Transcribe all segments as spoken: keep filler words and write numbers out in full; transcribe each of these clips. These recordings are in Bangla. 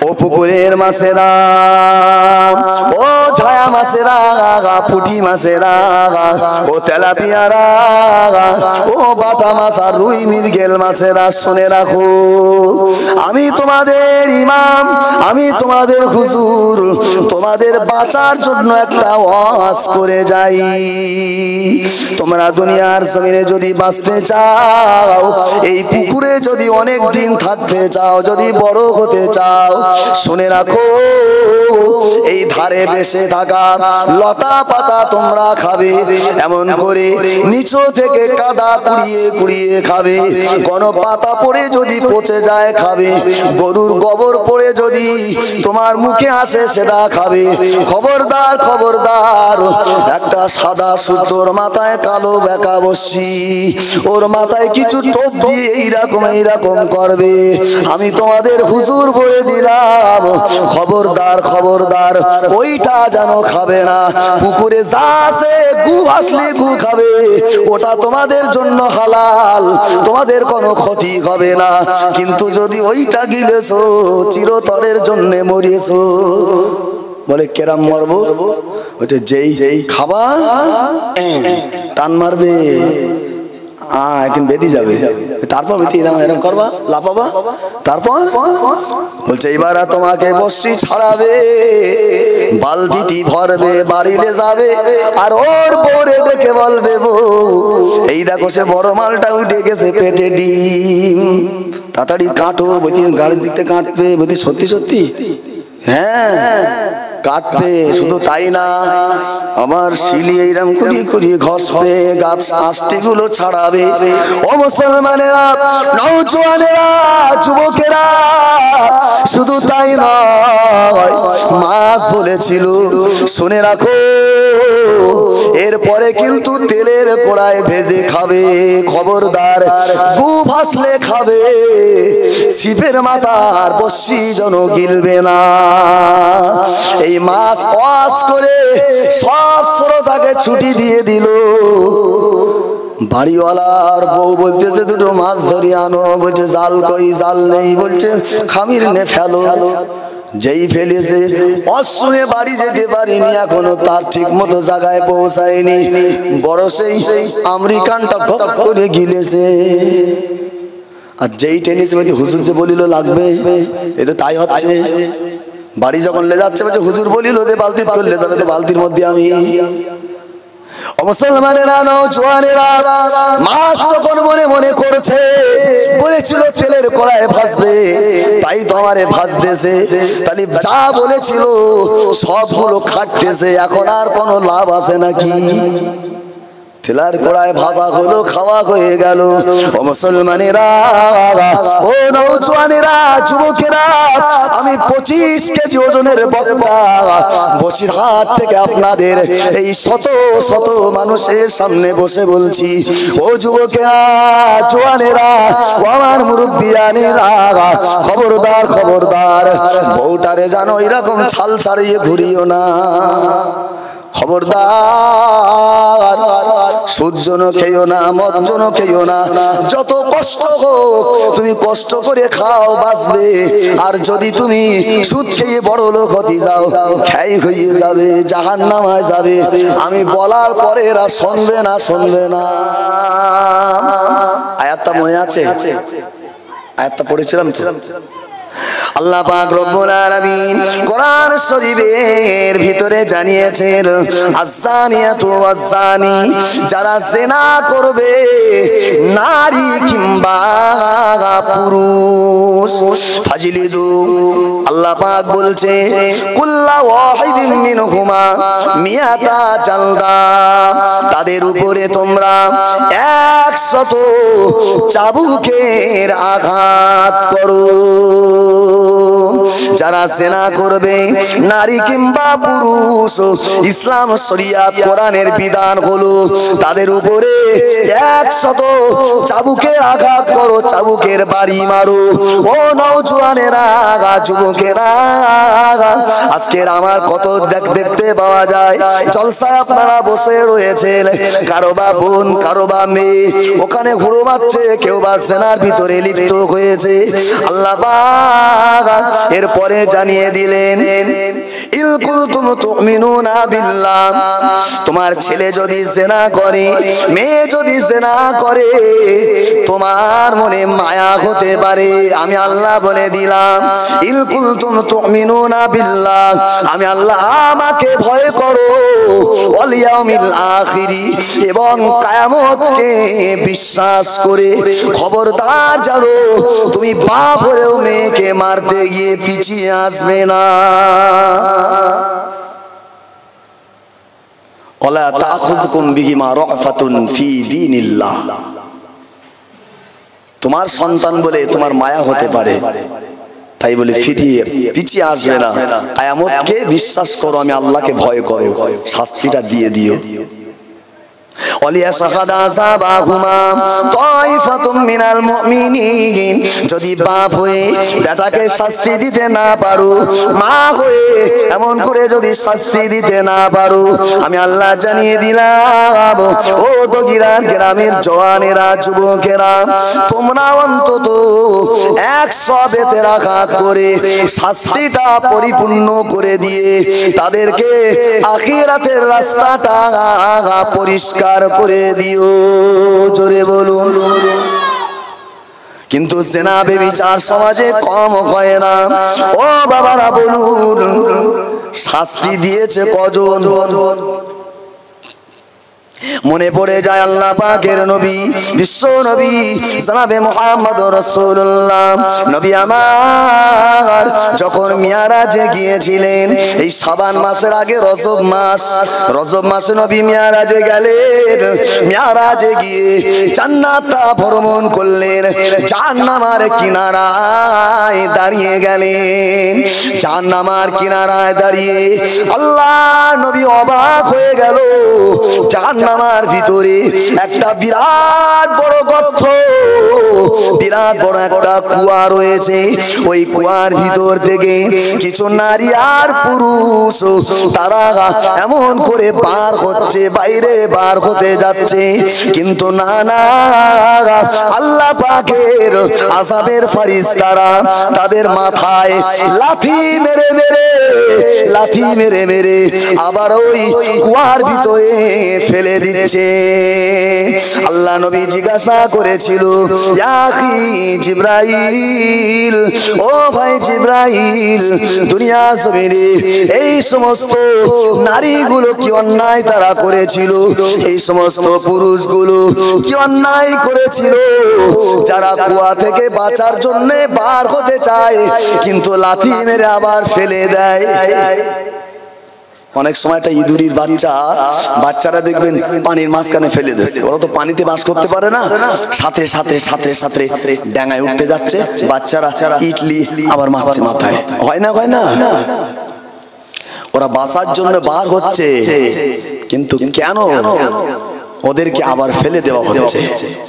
ও পুকুরের মাছেরা, ও ছায়া মাছেরা, পুঁটি মাছেরা, ও তেলাপিয়ারা, ও বাটা মাছ আর রুই মৃগেল মাছেরা, শুনে রাখো আমি তোমাদের ইমাম, আমি তোমাদের হুজুর, তোমাদের বাঁচার জন্য একটা ওয়াজ করে যাই। তোমরা দুনিয়ার জমিনে যদি বাঁচতে চাও, এই পুকুরে যদি অনেক দিন থাকতে চাও, যদি বড় হতে চাও, শুনে রাখো এই ধারে বেশে থাকা লতা পাতা তোমরা খাবে, এমন করে নিচু থেকে কাদা কুড়িয়ে কুড়িয়ে খাবে। কোন পাতা পড়ে যদি পচে যায় খাবে, গরুর গোবর পড়ে যদি তোমার মুখে আসে সেটা খাবে। খবরদার খবরদার, একটা সাদা সূর্যর মাথায় কালো বেকা বসি, ওর মাথায় কিছু টোপ দিয়ে এইরকম এইরকম করবে। আমি তোমাদের হুজুর বলে দিলাম, খবরদার খবরদার, ওইটা যেন খাবে না। পুকুরে যা আছে গু ভাসলে গু খাবে, ওটা তোমাদের জন্য হালাল, তোমাদের কোনো ক্ষতি হবে না। কিন্তু যদি ওইটা গিলেছো, চিরতরের জন্য মরিয়েছো। বলে কেরাম মরবো? ওটা যেই যেই খাবা টান মারবে, এখন বেঁধে যাবে, তারপর এরম এরম করবা, লাফাবা, তারপর বলছে এবার তোমাকে বসি ছাড়াবে, বালতিটি ভরবে, বাড়িলে যাবে, আর ওর পরে ডেকে বলবে বউ এই দেখো সে বড় মালটা উঠে গেছে পেটে ডিম, তাড়াতাড়ি কাটো। বলছি গাড়ির দিকতে কাটবে, বলছি সত্যি সত্যি? হ্যাঁ কাটবে, শুধু তাই না আমার শিলি এইরকম কুড়িয়ে কুড়িয়ে ঘষবে, গাছ আষ্টি গুলো ছাড়াবে। ও মুসলমানেরা, নওজোয়ানেরা, যুবকেরা, শুধু তাই নয়, মাছ বলেছিল, শুনে রাখো এরপরে কিন্তু তেলের কড়ায় ভেজে খাবে। খবরদার, গু ভাসলে খাবে, ছিপের মাথার বসি যেন গিলবে না। এই মাছ ওয়াজ করে সব শ্রোতাকে ছুটি দিয়ে দিল। বাড়িওয়ালার বউ বলতেছে দুটো মাছ ধরি আনো, বলছে জাল কই, জাল নেই, বলছে খামির নে ফেলো। যেই ফেলেছে অশুনে বাড়ি যেতে পারিনি, এখনো তার ঠিক মতো জায়গায় পৌঁছায়নি, বড় সেই আমেরিকানটা ঢক করে গিলেছে। আর যেই টেনিস বলছে হুজুর যে বলিল লাগবে, এ তো তাই হচ্ছে। বাড়ি যখন লে যাচ্ছে বলছে হুজুর বলিল যে বালতি করলে যাবে, তো বালতির মধ্যে আমি। মুসলমানেরা, নওজোয়ানেরা, মাছ তখন মনে মনে করছে, বলেছিল তেলের কড়ায় ভাজবে, তাই তো আমারে ভাজতেছে, তাহলে যা বলেছিল সবগুলো খাটতেছে, এখন আর কোনো লাভ আছে নাকি? তেলার কড়ায় ভাজা হলো, খাওয়া হয়ে গেল। ও মুসলমানেরা, ও নওজোয়ানেরা, যুবকেরা, আমি পঁচিশ কেজি ওজনের বক্তা বসিরহাট থেকে আপনাদের এই শত শত মানুষের সামনে বসে বলছি, ও যুবকেরা, জোয়ানেরা, ও আমার মুরব্বিয়ানেরা, খবরদার খবরদার, বউটারে জানো এরকম ছাল ছাড়িয়ে ঘুরিও না। খবরদার, সূর্যন খেও না, মজ্জন খেও না, যত কষ্ট হোক তুমি কষ্ট করে খাও, বাঁচবে। আর যদি তুমি সুদ খেয়ে বড় লোক হতে যাও, খাই হয়ে যাবে, জাহান্নামায় যাবে। আমি বলার পরে এরা শুনবে না, শুনবে না। আয়াতটা মনে আছে? আয়াতটা পড়েছিলাম তো। আল্লাহ পাক রব্বুল আলামিন কোরআন শরীফের ভিতরে জানিয়েছেন, আয-যানিয়াতু ওয়াজ-যানি, যারা জিনা করবে, নারী কিংবা পুরুষ, ফাজলিদু, আল্লাহ পাক বলছে কুল্লা ওয়াহিদিন মিনহুমা মিয়াতা জালদা, তাদের উপরে তোমরা একশত চাবুকের আঘাত করো। যারা জিনা করবে, নারী কিংবা পুরুষ, ইসলাম শরিয়াত কোরআনের বিধান হলো তাদের উপরে একশত চাবুকের আঘাত করো, চাবুকের বাড়ি মারো। ও নওজোয়ানেরা, যুবকেরা, আজকের আমার কত দেখতে পাওয়া যায় জলসায় আপনারা বসে রয়েছেন, কারো বা বোন, কারো বা মেয়ে ওখানে ঘুরো মারছে, কেউ বা জিনার ভিতরে লিপ্ত হয়েছে। আল্লাহ পাক এরপরে জানিয়ে দিলেন ইল কুনতুম তুমিনুনা বিল্লাহ, তোমার ছেলে যদি জিনা করে, মেয়ে যদি জিনা করে, তোমার মনে মায়া হতে পারে, আমি আল্লাহ বলে দিলাম ইল কুনতুম তুমিনুনা বিল্লাহ, আমি আল্লাহ আমাকে ভয় করো, ওয়াল ইয়াউমিল আখিরি, এবং কিয়ামতকে বিশ্বাস করে খবরদার জানো তুমি বাপ হয়েও মেয়েকে মারতে গিয়ে পিছিয়ে আসবে না। ওয়ালা তাখুযকুম বিহিমা রাফাতুন ফি দীনিল্লাহ, তোমার সন্তান বলে তোমার মায়া হতে পারে, তাই বলে ফিরিয়ে পিছিয়ে আসবে না, কিয়ামতকে বিশ্বাস করো, আমি আল্লাহকে ভয় করো, শাস্তিটা দিয়ে দিও। যদি বাপ হয়ে বেটাকে শাস্তি দিতে না পারো, মা হয়ে এমন করে যদি শাস্তি দিতে না পারো, আমি আল্লাহ জানিয়ে দিলাম ও দগিরার গ্রামের জওয়ানেরা, যুবকেরা, তোমরা অন্তত একশো বেতের আঘাত করে শাস্তিটা পরিপূর্ণ করে দিয়ে তাদেরকে আখিরাতের রাস্তাটা পরিষ্কার করে দিও। জোরে বলুন। কিন্তু জিনা ব্যভিচার সমাজে কম হয় না। ও বাবারা বলুন, শাস্তি দিয়েছে কজন? মনে পড়ে যায় আল্লাহ পাকের নবী, বিশ্ব নবী জনাবে মুহাম্মদ রাসূলুল্লাহ নবী আমার যখন মিয়ারাজে গিয়েছিলেন, এই শাবান মাসের আগে রজব মাস, রজব মাসে নবী মিয়ারাজে গেলেন। মিয়ারাজে গিয়ে জান্নাতটা ভ্রমণ করলেন, জাহান্নামের কিনারায় দাঁড়িয়ে গেলেন। জাহান্নামের কিনারায় দাঁড়িয়ে আল্লাহ নবী অবাক হয়ে গেল, জাহান্নামের ভিতরে একটা বিরাট বড় গর্ত, বিরাট বড় একটা কুয়া রয়েছে। ওই কুয়ার ভিতর থেকে কিছু নারী আর পুরুষ তারা এমন করে বার হচ্ছে, বাইরে বার হতে যাচ্ছে, কিন্তু না না, আল্লাহ পাকের আযাবের ফেরেশতারা তাদের মাথায় লাথি মেরে মেরে লাথি মেরে মেরে আবার ওই কুয়ার ভিতরে ফেলে দিচ্ছে। আল্লাহ নবী জিজ্ঞাসা করেছিল, ইয়া আখি জিবরাইল, ও ভাই জিবরাইল, দুনিয়া জমিনে এই সমস্ত নারীগুলো কি অন্যায় তারা করেছিল? এই সমস্ত পুরুষগুলো কি অন্যায় করেছিল যারা কুয়া থেকে বাঁচার জন্য বার হতে চায় কিন্তু লাথি মেরে আবার ফেলে দেয়? অনেক সময় একটা ইঁদুরির বাচ্চা, বাচ্চারা দেখবেন পানির মাঝখানে ফেলে দিচ্ছে, ওরা তো পানিতে বাস করতে পারে না, সাথে সাথে সাথে সাথে ডাঙায় উঠতে যাচ্ছে, বাচ্চারা ইটলি আবার মারছে মাথায়, হয় না হয় না? ওরা বাঁচার জন্য বার হচ্ছে, কিন্তু কেন ওদেরকে আবার ফেলে দেওয়া হচ্ছে?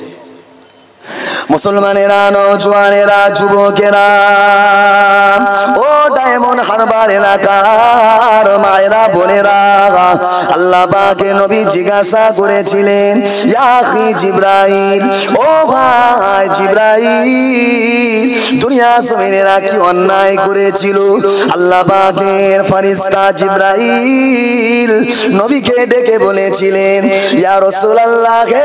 মুসলমানেরা, নওজোয়ানেরা, যুবকেরা, ও ডায়মন্ড হারবার এলাকার মায়েরা, বোনেরা, আল্লাহ পাকের নবী জিজ্ঞাসা করেছিলেন, ইয়া আখি জিবরাইল, ও ভাই জিবরাইল, দুনিয়া জমিনেরা কি অন্যায় করেছিল? আল্লাহ পাকের ফেরেশতা জিবরাইল নবীকে ডেকে বলেছিলেন, ইয়া রাসূলুল্লাহ, হে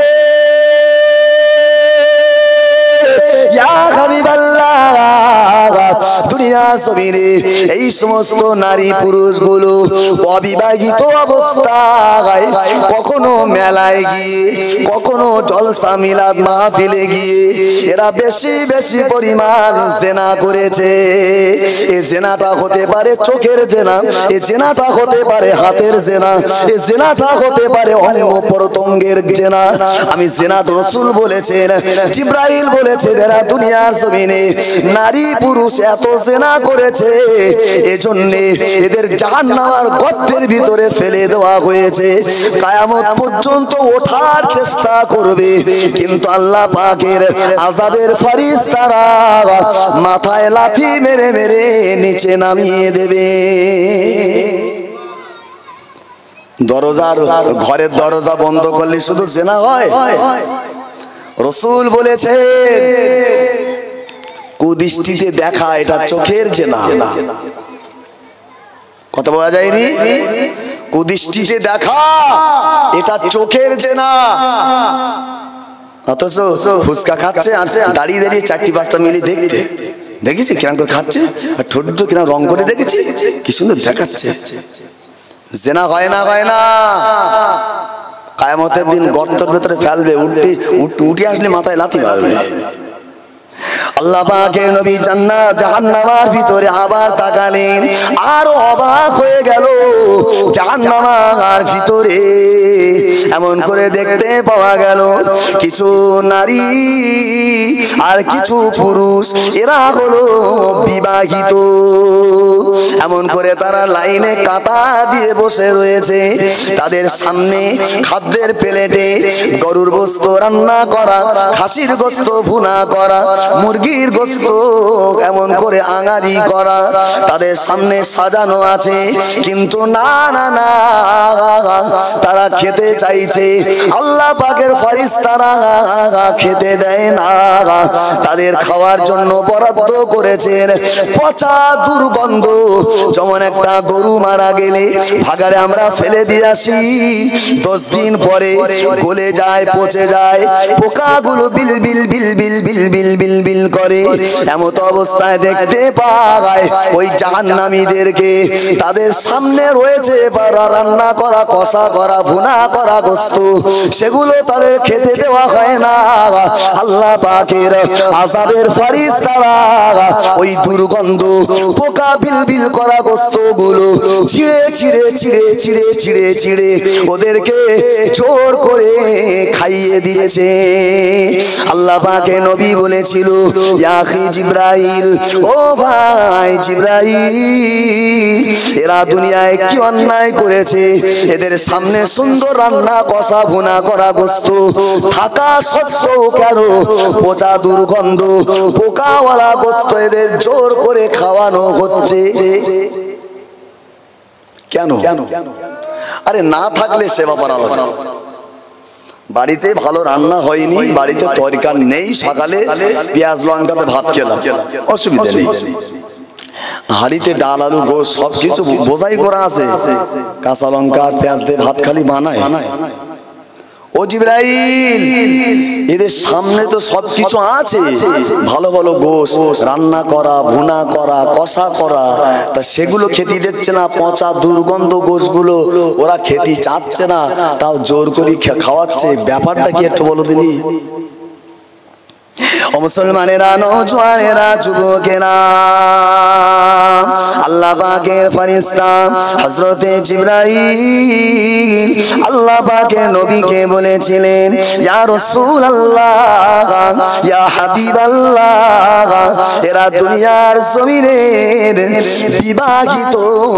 ইয়া হাবিবাল্লাহ, দুনিয়া জমিনে এই সমস্ত নারী পুরুষগুলো অবিবাহিত অবস্থায় কখনো মেলায় গিয়ে, কখনো জলসা মিলাদ মাহফিলে গিয়ে এরা বেশি বেশি পরিমাণ জেনা করেছে। এই জেনাটা হতে পারে চোখের জেনা, এই জেনাটা হতে পারে হাতের জেনা, এই জেনাটা হতে পারে অঙ্গ প্রত্যঙ্গের জেনা। আমি জেনাত রাসূল বলেছেন, জিবরাইল বলেছেন, এরা দুনিয়ার জমিনে নারী পুরুষ এত জেনা করেছে, এজন্য এদের জাহান্নামের গর্তের ভিতরে ফেলে দেওয়া হয়েছে। কিয়ামত পর্যন্ত ওঠার চেষ্টা করবে, কিন্তু আল্লাহ পাকের আযাবের ফেরেশতারা মাথায় লাথি মেরে মেরে নিচে নামিয়ে দেবে। দরজার ঘরের দরজা বন্ধ করলে শুধু জেনা হয়? রাসূল বলেছেন, কুদৃষ্টিতে দেখা এটা চোখের জেনা, কথা বলা যায়নি? কুদৃষ্টিতে দেখা এটা চোখের জেনা। অথচ ফুচকা খাচ্ছে দাঁড়িয়ে দাঁড়িয়ে চারটি পাঁচটা মিলে দেখতে দেখেছি কিরম করে খাচ্ছে, আর ঠোঁট কিরম রং করে দেখেছি, কি সুন্দর দেখাচ্ছে। জেনা হয় না, হয় না। কিয়ামতের দিন গর্তের ভেতরে ফেলবে, উঠে উঠে আসলে মাথায় লাথি মারবে। আল্লাহ পাকের নবী জান্নাত জাহান্নামের ভিতরে আবার তাকালেন, আর অবাক হয়ে গেল। জাহান্নামের ভিতরে এমন করে দেখতে পাওয়া গেল কিছু নারী আর কিছু পুরুষ, এরা হলো বিবাহিত। এমন করে তারা লাইনে কাতা দিয়ে বসে রয়েছে। তাদের সামনে খাদ্যের প্লেটে গরুর গোশত রান্না করা, খাসির গোশত ভুনা করা, মুরগির গোশত এমন করে আঙারি করা তাদের সামনে সাজানো আছে। কিন্তু না না না, তারা খেতে চাইছে, আল্লাহ পাকের ফেরেশতারা খেতে দেয় না। তাদের খাওয়ার জন্য বরাদ্দ করেছেন পচা দুর্গন্ধ। যেমন একটা গরু মারা গেলে ভাগাড়ে আমরা ফেলে দিয়ে আসি, দশ দিন পরে গলে যায়, পচে যায়, পোকাগুলো বিল বিল বিল বিল বিল বিল বিল বিল করে। এমত অবস্থায় দেখতে পায় ওই জাহান্নামীদেরকে তাদের সামনে রয়েছে রান্না করা, কষা করা, ভুনা করা গোশত, সেগুলো তাদের খেতে দেওয়া হয় না। আল্লাহ পাকের আযাবের ফেরেশতারা ওই দুর্গন্ধ পোকা বিল বিল করা গোশতগুলো ছিঁড়ে ছিঁড়ে ছিঁড়ে ছিঁড়ে ছিঁড়ে ছিঁড়ে ওদেরকে জোর করে খাইয়ে দিয়েছে। আল্লাহ পাকের নবী বলেছিল, ইয়া আখি জিবরাইল, ও ভাই জিবরাইল, এরা দুনিয়ায় কি অন্যায় করেছে, এদের সামনে সুন্দর রান্না কষা ভুনা করা গোশত থাকা সত্ত্বেও কেন পচা দুর্গন্ধ পোকাওয়ালা গোশত এদের জোর করে খাওয়ানো হচ্ছে? কেন? আরে না থাকলে সেবা করা আলাদা। বাড়িতে ভালো রান্না হয়নি, বাড়িতে তরকারি নেই, সকালে পেঁয়াজ লঙ্কাতে ভাত খেলাম, অসুবিধা নেই। হাড়িতে ডাল আলু গোশ সবকিছু বোঝাই করা আছে, কাঁচা লঙ্কা আর পেঁয়াজ দিয়ে ভাত খালি বানায়। ও জিবরাইল, এদের সামনে তো সবকিছু আছে, ভালো ভালো গোশ রান্না করা, ভুনা করা, কষা করা, তা সেগুলো খেতে দিচ্ছে না। পচা দুর্গন্ধ গোশগুলো ওরা খেতে চাচ্ছে না, তাও জোর করে খাওয়াচ্ছে। ব্যাপারটা কি একটু বলো দিনি? ও মুসলমানেরা, নওজোয়ানেরা, যুবকেরা, আল্লাহ পাকের ফেরেশতা হযরতে জিবরাইল আল্লাহ পাকের নবীকে বলেছিলেন, ইয়া রাসূলুল্লাহ, ইয়া হাবিবাল্লাহ, এরা দুনিয়ার জমিনের বিবাহিত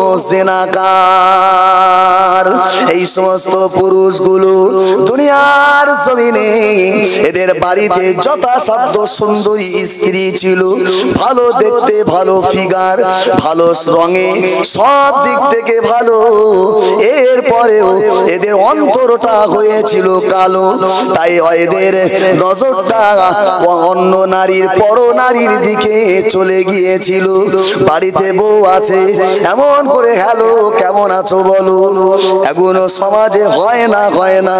জিনাকার। এই সমস্ত পুরুষগুলো দুনিয়ার জমিনে এদের বাড়িতে যথাসাধ্য সুন্দরী স্ত্রী ছিল, ভালো দেখতে, ভালো ফিগার, ভালো রঙে, সব দিক থেকে ভালো। এরপরেও এদের অন্তরটা হয়েছিল কালো, তাই এদের নজরটা অন্য নারীর, পর নারীর দিকে চলে গিয়েছিল। বাড়িতে বউ আছে, এমন করে হ্যালো কেমন আছো বলো, এগুলো সমাজে হয় না, হয় না।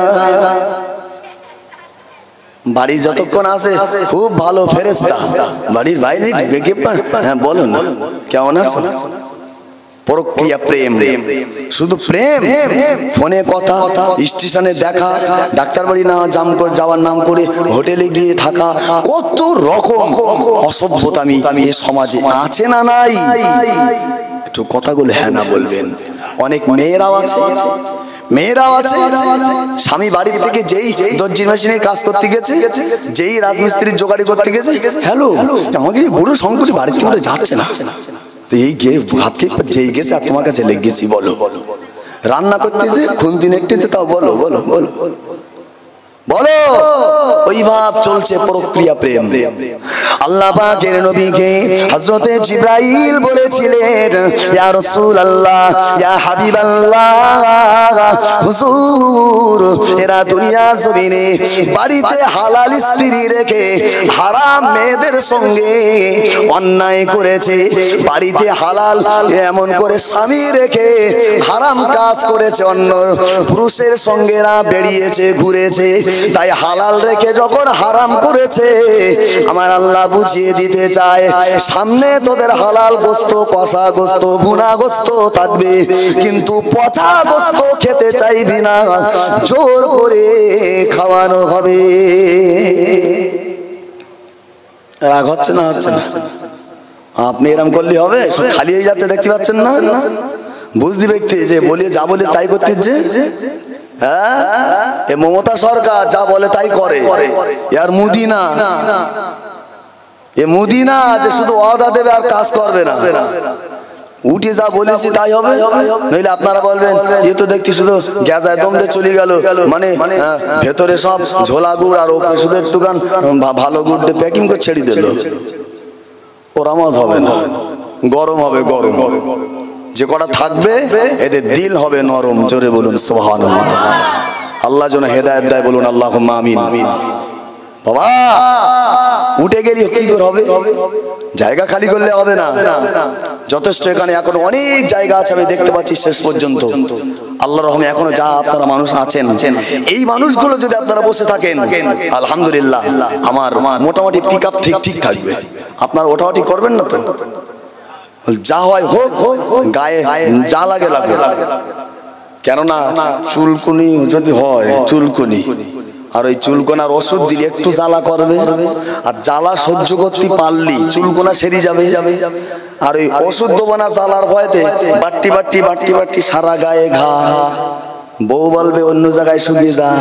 বাড়ি যতক্ষণ আছে খুব ভালো ফেরেশতা, বাড়ির বাইরে হ্যাঁ বলো না কেমন আছো, পরক্রিয়া প্রেম, শুধু প্রেম, ফোনে কথা, স্টেশনে দেখা, ডাক্তার বাড়ি না জাম করে যাওয়ার নাম করে হোটেলে গিয়ে থাকা, কত রকম অসভ্যতামি এ সমাজে আছে না নাই? একটু কথাগুলো হ্যাঁ না বলবেন। অনেক মেয়েরাও আছে, মেয়েরাও আছে, স্বামী বাড়ির থেকে যেই দর্জির মেশিনে কাজ করতে গেছে, যেই রাজমিস্ত্রির জোগাড়ি করতে গেছে, হ্যালো আমাকে বুড়ো সংকটে বাড়ি থেকে যাচ্ছে না, তো এই গে ভাত খেয়ে যেই গেছে আর তোমার কাছে লেগে গেছি, বলো রান্না করতেছে, খুন্তি নেটেছে, তাও বলো বলো বলো বলো। ওই ভাব চলছে প্রক্রিয়া প্রেম। আল্লাহ পাকের নবীকে হযরতে জিবরাইল বলেছিলেন, ইয়া রাসূলুল্লাহ, ইয়া হাবিবাল্লাহ, হুজুর এরা দুনিয়ার জমিনে বাড়িতে হালাল স্ত্রী রেখে হারাম মেয়েদের সঙ্গে অন্যায় করেছে, বাড়িতে হালাল এমন করে স্বামী রেখে হারাম কাজ করেছে, অন্য পুরুষের সঙ্গে না বেরিয়েছে ঘুরেছে, তাই হালাল রেখে যখন হারাম করেছে আমার আল্লাহ বুঝিয়ে দিতে চায় সামনে তোদের হালাল গোস্ত, কষা গোস্ত, ভুনা গোস্ত থাকবে, কিন্তু পচা গোস্ত খেতে চাইবি না, জোর করে খাওয়ানো হবে। রাগ হচ্ছে না? হচ্ছে না? আপনি এরকম করলে হবে? সব খালি হয়ে যাচ্ছে, দেখতে পাচ্ছেন না? বুঝতে ব্যক্তি যে বলে যা বলে তাই করতে, যে হ্যাঁ এ মমতা সরকার যা বলে তাই করে, আর মুদি না, এ মুদি না যে শুধু ওয়াদা দেবে আর কাজ করবে না, উঠে যা বলেছি তাই হবে। নইলে আপনারা বলবেন এ তো দেখছি শুধু গ্যাজায় দম দিয়ে চলে গেল, মানে ভেতরে সব ঝোলা গুড় আর ওপরে শুধু একটুখান ভালো গুড় দিয়ে প্যাকিং করে ছেড়ে দিল। ওর আওয়াজ হবে না, গরম হবে, গরম যে কটা থাকবে এদের দিল হবে নরম। জোরে বলুন সুবহানাল্লাহ। আল্লাহ যেন হেদায়েত দেয়, বলুন আল্লাহুম্মা আমিন। বাবা উঠে গেলি কি করে হবে? জায়গা খালি করলে হবে না, যথেষ্ট এখানে এখন অনেক জায়গা আছে, আমি দেখতে পাচ্ছি শেষ পর্যন্ত আল্লাহর রহমে এখনো যা আপনারা মানুষ আছেন, এই মানুষগুলো যদি আপনারা বসে থাকেন আলহামদুলিল্লাহ আমার মোটামুটি পিক আপ ঠিক ঠিক থাকবে। আপনারা ওঠাওয়াটি করবেন না তো, যা হয় হোক, গায়ে যা লাগে লাগে, কেননা চুলকুনি যদি হয়, চুলকুনি আর ওই চুলকোনার ওষুধ দিলে একটু জ্বালা করবে, আর জ্বালা সহ্য করতে পারলি চুলকোনা সেরে যাবে, আর ওই ওষুধ দেবো না জ্বালার ভয়তে বাট্টি বাট্টি বাট্টি বাট্টি সারা গায়ে ঘা, বউ বলবে অন্য জায়গায় শুকিয়ে যা,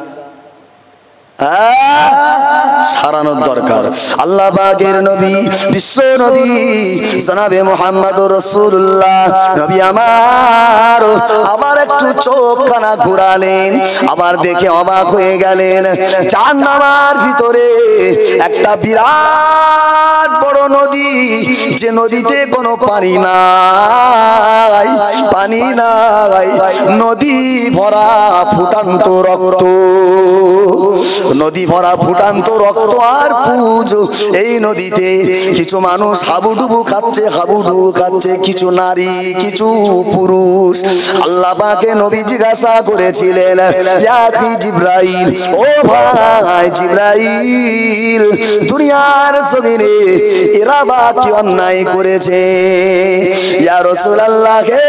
সারানোর দরকার। আল্লাহ পাকের নবী, বিশ্ব নবী জনাবে মুহাম্মদুর রাসূলুল্লাহ নবী আমার আবার একটু চোখখানা ঘুরালেন, আবার দেখে অবাক হয়ে গেলেন জাহান্নামের ভিতরে একটা বিরাট বড় নদী, যে নদীতে কোনো পানি নাই, পানি নাই, নদী ভরা ফুটান্ত রক্ত, নদী ভরা ফুটান্ত রক্ত আর পুজ। এই নদীতে কিছু মানুষ হাবুডুবু খাচ্ছে, হাবুডুবু খাচ্ছে, কিছু নারী, কিছু পুরুষ। আল্লাহ পাকে নবী জিজ্ঞাসা করেছিলেন ইয়া আখি জিবরাইল, ও ভাই জিবরাইল, দুনিয়ার জমিনে এরা বা কি অন্যায় করেছে? ইয়া রাসূলুল্লাহ হে,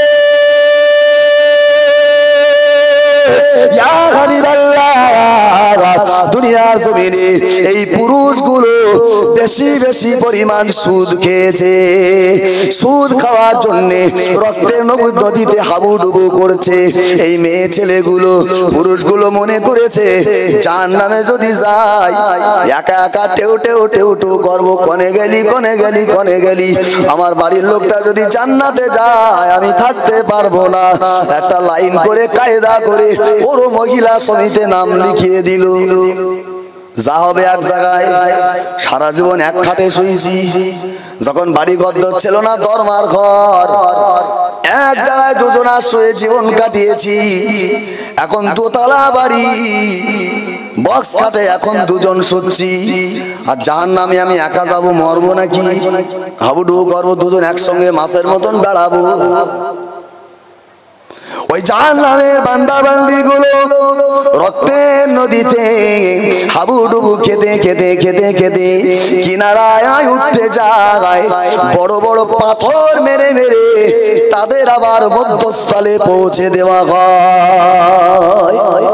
ইয়া হাবিবাল্লাহ, দুনিয়ার জমিনে এই পুরুষগুলো বেশি বেশি পরিমাণ সুদ খেয়েছে, সুদ খাওয়ার জন্য রক্তের নদীতে হাবুডুবু করছে। এই মেয়ে ছেলেগুলো, পুরুষগুলো মনে করেছে জাহান্নামে যদি যাই একা একা টেউ টেউ টেউ টেউ করবো, কনে গেলি কনে গেলি কনে গেলি, আমার বাড়ির লোকটা যদি জান্নাতে যায় আমি থাকতে পারবো না। একটা লাইন করে কায়দা করে ওর মহিলা সমিতিতে নাম লিখিয়ে দিল, যা হবে এক জায়গায়, সারা জীবন এক খাটে শুয়েছি, যখন বাড়ি ঘর ছিল না, দরমার ঘর, এক জায়গায় দুজনা শুয়ে জীবন কাটিয়েছি, এখন দোতলা বাড়ি, বক্স খাটে এখন দুজন শুচ্ছি, আর জাহান্নামে আমি একা যাবো, মরবো নাকি, হাবুডুবু করবো, দুজন একসঙ্গে মাছের মতন বেড়াবো। ওই জাহান্নামের বান্দা বান্দি গুলো রক্তের নদীতে হাবুডুবু খেতে খেতে খেতে খেতে কিনারায় উঠতে যায়, বড় বড় পাথর মেরে মেরে তাদের আবার মধ্যস্থলে পৌঁছে দেওয়া হয়।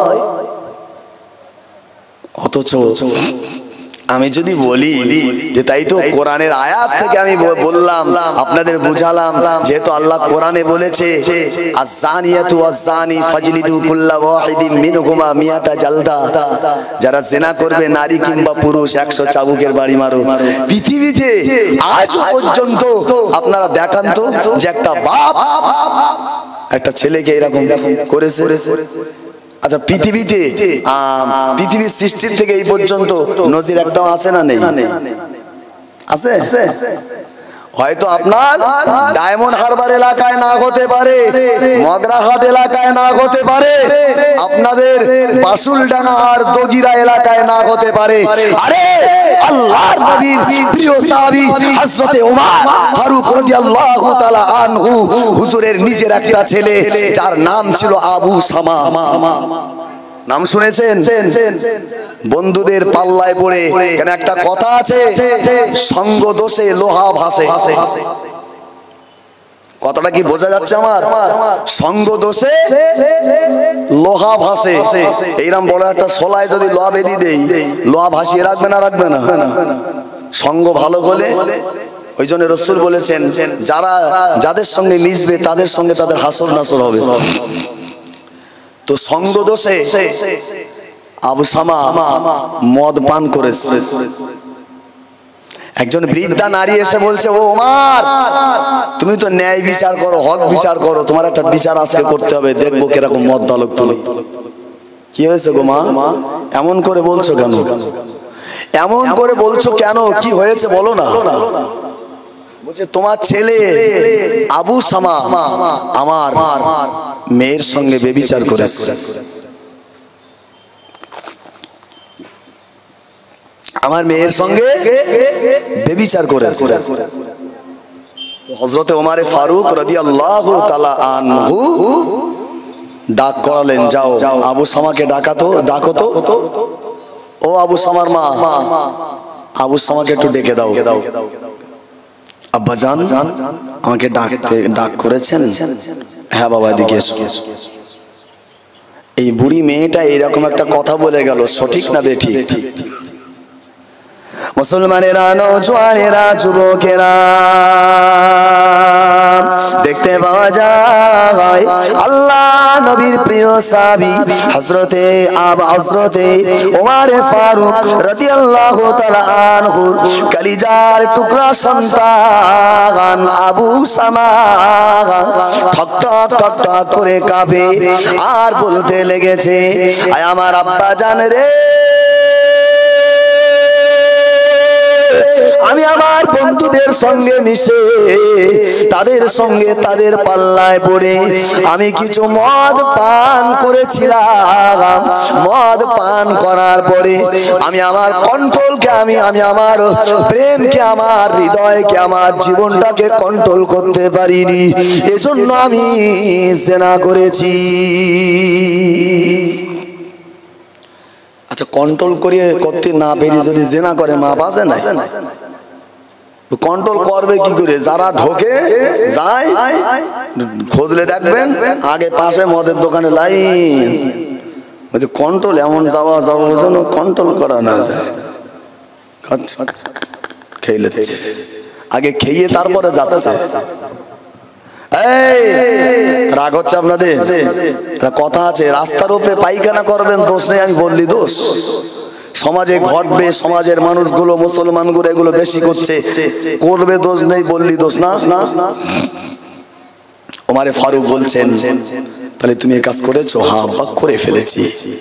অথচ আমি যদি বলি যে তাই তো কোরআনের আয়াত থেকে আমি বললাম, আপনাদের বুঝালাম, যেহেতু আল্লাহ কোরআনে বলেছে আয-যানিয়াতু ওয়াজ-যানি ফাজলিদু কুল্লা ওয়াহিদিন মিনহুমা মিয়াতা জালদা, যারা জিনা করবে নারী কিংবা পুরুষ একশো চাবুকের বাড়ি মারো। পৃথিবীতে আজ পর্যন্ত আপনারা দেখান তো যে একটা বাপ একটা ছেলেকে এরকম করেছে? আচ্ছা, পৃথিবীতে পৃথিবীর সৃষ্টির থেকে এই পর্যন্ত নজির একটাও আছে না নেই? আছে? হয়তো আপনার ডায়মন্ড হারবার এলাকায় না হতে পারে, মগরাহাট এলাকায় না হতে পারে, আপনাদের বাসুলডাঙ্গা আর দগিরা এলাকায় না হতে পারে। আরে আল্লাহর নবীর প্রিয় সাহাবী হযরতে ওমর ফারুক রাদিয়াল্লাহু তাআলা আনহু হুজুরের নিজের একটা ছেলে যার নাম ছিল আবু সামা। নাম শুনেছেন? বন্ধুদের পাল্লায় পড়ে, কেন একটা কথা আছে, সঙ্গ দোষে লোহা ভাসে। কথাটা কি বোঝা যাচ্ছে আমার? সঙ্গ দোষে লোহা ভাসে। এইরকম বড় একটা শোলায় যদি লোহা বেঁধে দেই, লোহা ভাসিয়ে রাখবে না রাখবে না? সঙ্গ ভালো হলে, ওই জন্য রাসূল বলেছেন যারা যাদের সঙ্গে মিশবে তাদের সঙ্গে তাদের হাসর নাসর হবে। তো সঙ্গ দোষে আবু সামা মদ পান করেছে। একজন বৃদ্ধা নারী এসে বলছে, ও ওমর, তুমি তো ন্যায় বিচার করো, হক বিচার করো, তোমার একটা বিচার আজকে করতে হবে, দেখবো কিরকম মদ বালক তুমি। কি হয়েছে গো মা, এমন করে বলছো কেন? এমন করে বলছো কেন? কি হয়েছে বলো না। বলছে তোমার ছেলে আবু সামা আমার মেয়ের সঙ্গে বেবিচার করেছে। আমার মেয়ের সঙ্গে বেবিচার করেছে। হযরতে ওমর ফারুক রাদিয়াল্লাহু তাআলা আনহু ডাক করালেন, যাও আবু সামাকে ডাকাতো, ডাকো তো। ও আবু সামার মা, আবু সামাকে একটু ডেকে দাও। আব্বা জান, আমাকে ডাকতে ডাক করেছেন? হ্যাঁ বাবা, এদিকে এসো। এই বুড়ি মেয়েটা এইরকম একটা কথা বলে গেল, সঠিক না বেঠিক? মুসলমানেরা, নওজোয়ানেরা, যুবকেরা, দেখতে পাওয়া যায় আল্লাহ নবীর প্রিয় সাহাবী হযরতে আবু হযরতে ওমর ফারুক রাদিয়াল্লাহু তাআলা আনহু কলিজার টুকরা সন্তান আবু সামা ঠক ঠক ঠক ঠক করে কাঁপে আর বলতে লেগেছে, আয় আমার আব্বা জান রে, আমি আমার বন্ধুদের সঙ্গে মিশে তাদের সঙ্গে তাদের পাল্লায় পড়ে আমি কিছু মদ পান করেছিলাম। মদ পান করার পরে আমি আমার কন্ট্রোলকে আমি আমি আমার প্রেমকে, আমার হৃদয়কে, আমার জীবনটাকে কন্ট্রোল করতে পারিনি, এজন্য আমি জিনা করেছি। আচ্ছা, কন্ট্রোল করে করতে না পেরে যদি জিনা করে, মা বাঁচে না? কন্ট্রোল করবে কি করে? যারা ঢোকে যায় খোঁজলে দেখবেন আগে পাশে মদের দোকানে লাইন। কন্ট্রোল এমন যাওয়া যাওয়া যেন কন্ট্রোল করা না যায়। খেয়ে নিচ্ছে, আগে খেয়ে তারপরে যাচ্ছে। এই রাগ হচ্ছে আপনাদের? কথা আছে, রাস্তার উপরে পায়খানা করবেন দোষ নেই, আমি বললি দোষ। সমাজে ঘটবে, সমাজের মানুষগুলো, মুসলমানগুলো এগুলো বেশি করছে, করবে দোষ নেই, বললি দোষ না। ওমর ফারুক বলছেন, তাহলে তুমি এই কাজ করেছো? হ্যাঁ আব্বা, করে ফেলেছি।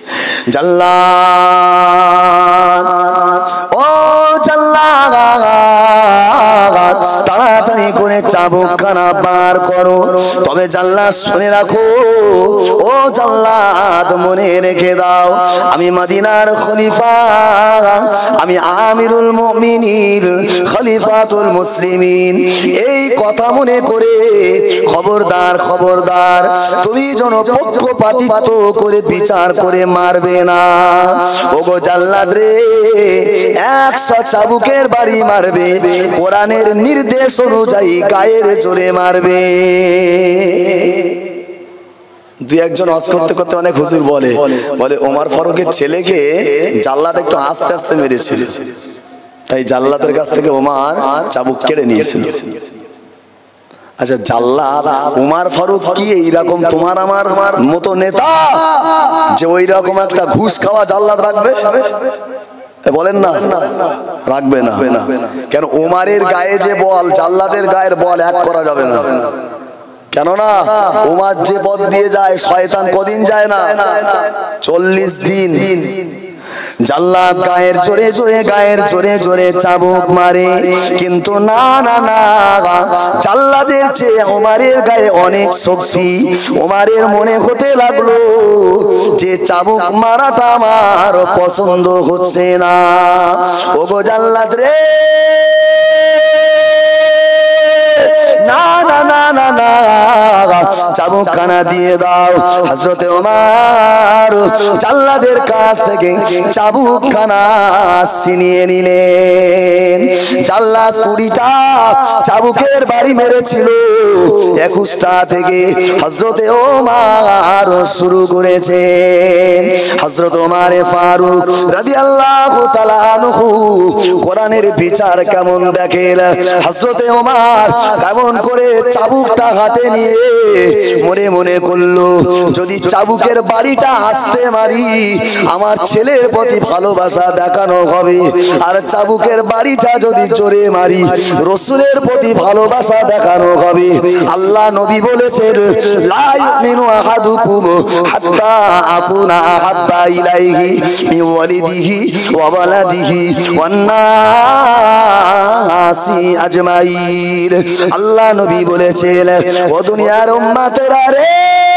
জাল্লাদ, ও জাল্লাদ, তাড়াতাড়ি করে চাবুকখানা বার করো। তবে জাল্লাদ শুনে রাখো, ও জাল্লাদ মনে রেখে দাও, আমি মদিনার খলিফা, আমি আমিরুল মুমিনিন, খলিফাতুল মুসলিমিন। এই কথা মনে করে খবরদার খবরদার, তুমি যেন পক্ষপাতিত্ব করে বিচার করে মারবে না। ওগো জাল্লাদ রে, একশো চাবুকের বাড়ি মারবে, কোরআনের নির্দেশ অনুযায়ী গায়ের জোরে মারবে। দুই একজন ওয়াজ করতে করতে অনেক হুজুর বলে বলে ওমর ফারুকের ছেলেকে জাল্লাদ একটু আস্তে আস্তে মেরেছিল, তাই জাল্লাদের কাছ থেকে ওমর চাবুক কেড়ে নিয়েছিল। আচ্ছা, জাল্লাদ ওমর ফারুক কি এইরকম তোমার আমার মতো নেতা যে ওই রকম একটা ঘুষ খাওয়া জাল্লাদ রাখবে? বলেন না, রাখবে না। কেন? ওমরের গায়ে যে বল, জাল্লাদের গায়ের বল এক করা যাবে না। কেননা ওমর যে পথ দিয়ে যায়, শয়তান কদিন যায় না? চল্লিশ দিন। জাল্লাদ গায়ের জোরে জোরে গায়ের জোরে জোরে চাবুক মারে, কিন্তু না না না, জাল্লাদের চেয়ে ওমরের গায়ে অনেক শক্তি। ওমরের মনে হতে লাগলো যে চাবুক মারাটা আমার পছন্দ হচ্ছে না। ওগো জাল্লাদ রে, না না না না না, চাবুক খানা দিয়ে দাও। হযরতে ওমর জাল্লাদের কাছ থেকে চাবুক খানা ছিনিয়ে নিলেন। জাল্লাদ কুড়িটা চাবুকের বাড়ি মেরেছিল, একুশটা থেকে হযরতে ওমর শুরু করেছেন। হযরত ওমর ফারুক রাদিয়াল্লাহু তাআলা আনহু কোরআনের বিচার কেমন দেখেন। হযরতে ওমর কেমন করে চাবুকটা হাতে নিয়ে মনে মনে করলো, যদি চাবুকের বাড়িটা আস্তে মারি আমার ছেলের প্রতি ভালোবাসা দেখানো হবে, আর চাবুকের বাড়িটা যদি জোরে মারি রাসূলের প্রতি ভালোবাসা দেখানো হবে। আল্লাহ নবী বলেছেন, লা ইউমিনু আহাদুকুম হাত্তা আকুনা আহাব্বা ইলাইহি মিন ওয়ালিদিহি ওয়া ওয়ালাদিহি ওয়ান নাসি আজমাইন। আল্লাহ নবী বলেছেন, ও দুনিয়ার উম্মতেরা রে,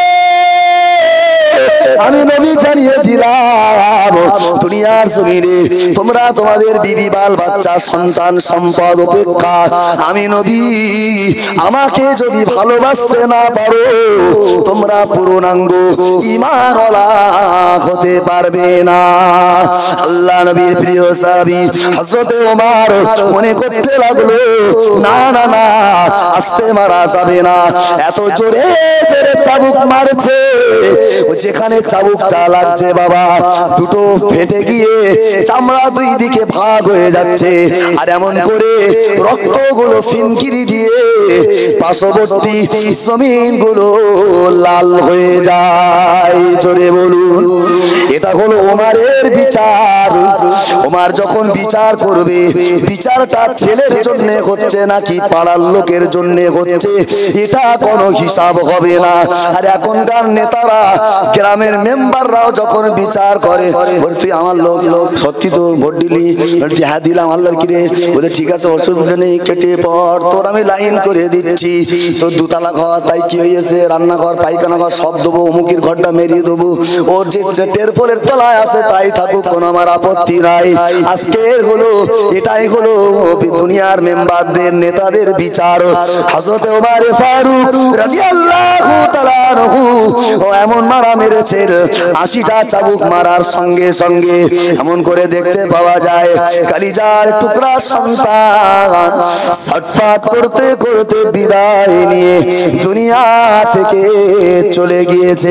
আমি নবী জানিয়ে দিলাম, দুনিয়ার জমিনে তোমরা তোমাদের বিবি বাল বাচ্চা সন্তান সম্পদ অপেক্ষা আমি নবী আমাকে যদি ভালোবাসতে না পারো, তোমরা পূর্ণাঙ্গ ঈমানওয়ালা হতে পারবে না। আল্লাহ নবীর প্রিয় সাহাবী হযরত ওমর মনে করতে লাগলো, না না না, আস্তে মারা যাবে না, এত জোরে জোরে চাবুক মারছে, যেখানে চাবুকটা লাগছে বাবা দুটো ফেটে গিয়ে চামড়া দুই দিকে ভাগ হয়ে যাচ্ছে, আর এমন করে রক্তগুলো ফিনকিরি দিয়ে পার্শ্ববর্তী জমিনগুলো লাল হয়ে যায়। জোরে বলুন, এটা হলো ওমরের বিচার। ওমর যখন বিচার করবে, বিচারটা ছেলের জন্য হচ্ছে নাকি পাড়ার লোকের জন্য হচ্ছে, এটা কোনো হিসাব হবে না। আর এখনকার নেতারা, গ্রামের মেম্বাররাও যখন বিচার করে, বলছি আমার লোক লোক সত্যি তো ভোট দিলি, হ্যাঁ দিলাম, আল্লাহর কিরে, বলে ঠিক আছে অসুবিধা নেই, কেটে পড়, তোর আমি লাইন করে দিচ্ছি, তোর দুতলা ঘর, তাই কি হয়েছে, রান্নাঘর পায়খানা ঘর সব দেবো, অমুকের ঘরটা মেরিয়ে দেবো, ওর যে টেরফলের তলায় আছে তাই থাকুক, কোনো আমার আপত্তি নাই। আজকে হলো এটাই হলো দুনিয়ার মেম্বারদের নেতাদের বিচার। হযরত ওমর ফারুক রাদিয়াল্লাহু তাআলা আনহু ও এমন মারা মেরেছে, আশিটা চাবুক মারার সঙ্গে সঙ্গে এমন করে দেখতে পাওয়া যায় কলিজার টুকরা সন্তান ছটফট করতে করতে বিদায় নিয়ে দুনিয়া থেকে চলে গিয়েছে,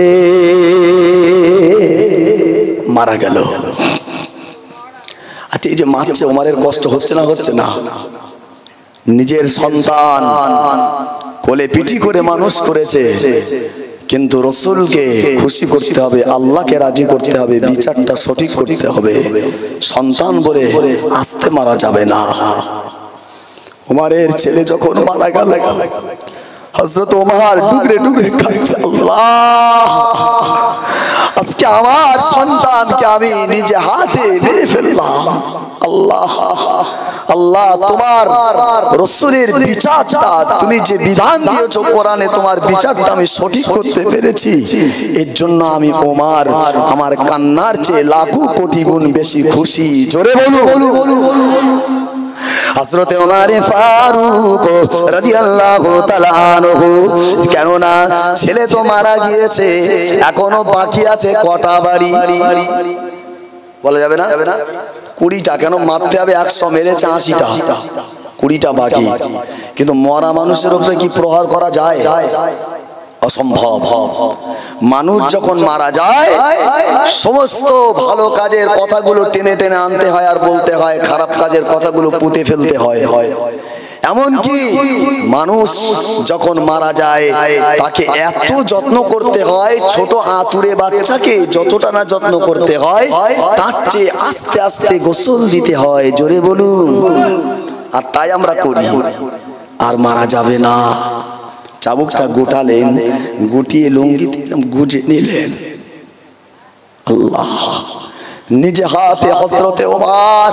মারা গেল। আচ্ছা, এই যে মারছে, ওমরের কষ্ট হচ্ছে না হচ্ছে না? নিজের সন্তান কোলে পিটি করে মানুষ করেছে, কিন্তু রাসূলকে খুশি করতে হবে, আল্লাহকে রাজি করতে হবে, বিচারটা সঠিক করতে হবে। সন্তান বলে আস্তে মারা যাবে না। ওমরের ছেলে যখন মারা গেল, হযরত ওমর ডুগরে ডুগরে কাঁদছে, আল্লাহ, আজকে আমার সন্তানকে আমি নিজে হাতে মেরে ফেললাম। আল্লাহ আল্লাহ, তোমার রাসূলের বিচারটা, তুমি যে বিধান দিয়েছো কোরআনে, তোমার বিচারটা আমি সঠিক করতে পেরেছি, এর জন্য আমি ওমর আমার কান্নার চেয়ে লাখো কোটি গুণ বেশি খুশি। জোরে বলো। হযরত ওমর ফারুক রাদিয়াল্লাহু তাআলা আনহু, কেননা ছেলে তো মারা গিয়েছে, এখনো বাকি আছে কটা বাড়ি বলা যাবে না, কুড়িটা, কেন মারতে হবে একশো, মেরেছে আশিটা, কুড়িটা বাকি। কিন্তু মরা মানুষের উপরে কি প্রহার করা যায়? অসম্ভব। মানুষ যখন মারা যায় সমস্ত ভালো কাজের কথাগুলো টেনে টেনে আনতে হয় আর বলতে হয়, খারাপ কাজের কথাগুলো পুঁতে ফেলতে হয়। এমনকি মানুষ যখন মারা যায় তাকে এত যত্ন করতে হয়, ছোট আতুরে বাচ্চাকে যতটা না যত্ন করতে হয় তার চেয়ে আস্তে আস্তে গোসল দিতে হয়। জোরে বলুন। আর তাই আমরা করি। আর মারা যাবে না। চাবুকটা গোটালেন, গুটিয়ে লুঙ্গিতে গুজে নিলেন। আল্লাহ, নিজে হাতে হযরতে ওমর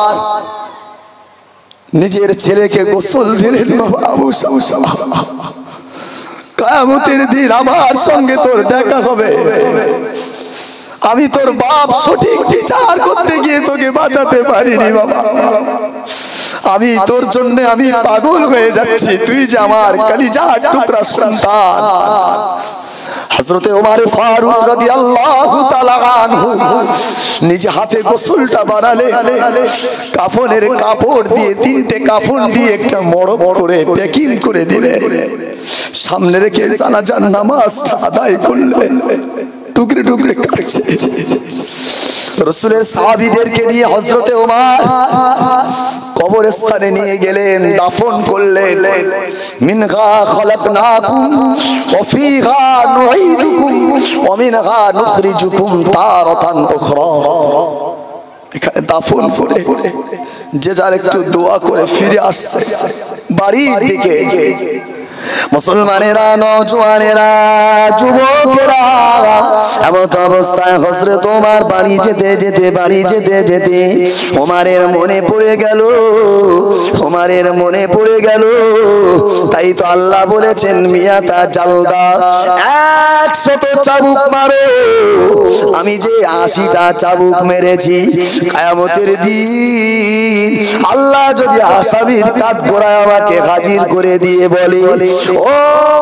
নিজের ছেলেকে গোসল দিলেন। আবু সামসা, কিয়ামতের দিন আমার সঙ্গে তোর দেখা হবে, আমি তোর বাপ সঠিক বিচার করতে গিয়ে তোকে বাঁচাতে পারিনি বাবা, আমি তোর জন্য আমি পাগল হয়ে যাচ্ছি, তুই যে আমার কলিজার টুকরা সন্তান। হযরতে ওমর ফারুক রাদিয়াল্লাহু তাআলা আনহু নিজে হাতে গোসলটা বানালে, কাফনের কাপড় দিয়ে তিনটে কাফন দিয়ে একটা মড়ক করে প্যাকিং করে দিলেন, সামনে রেখে জানাজার নামাজ আদায় করলেন। টুকরে টুকরে কাটছে। রাসূলের সাহাবীদেরকে নিয়ে হযরতে ওমর কবরস্থানে নিয়ে গেলেন, দাফন করলেন। মিনহা খলাকনাকুম ওয়া ফিহা নুঈদুকুম ওয়া মিনহা নুখরিজুকুম তারাতান উখরা। এখানে দাফন করে যে যার একটু দোয়া করে ফিরে আসছে বাড়ির দিকে। মুসলমানেরা, নওজোয়ানেরা, যুবকেরা, এমত অবস্থায় হযরত ওমর বাড়ি যেতে যেতে বাড়ি যেতে যেতে ওমরের মনে পড়ে গেল, ওমরের মনে পড়ে গেল। তাই তো আল্লাহ বলেছেন, মিয়াতা জালদা, একশত চাবুক মারো। আমি যে আশিটা চাবুক মেরেছি, কিয়ামতের দিন আল্লাহ যদি আসামির কাঠগড়ায় আমাকে হাজির করে দিয়ে বলে, ও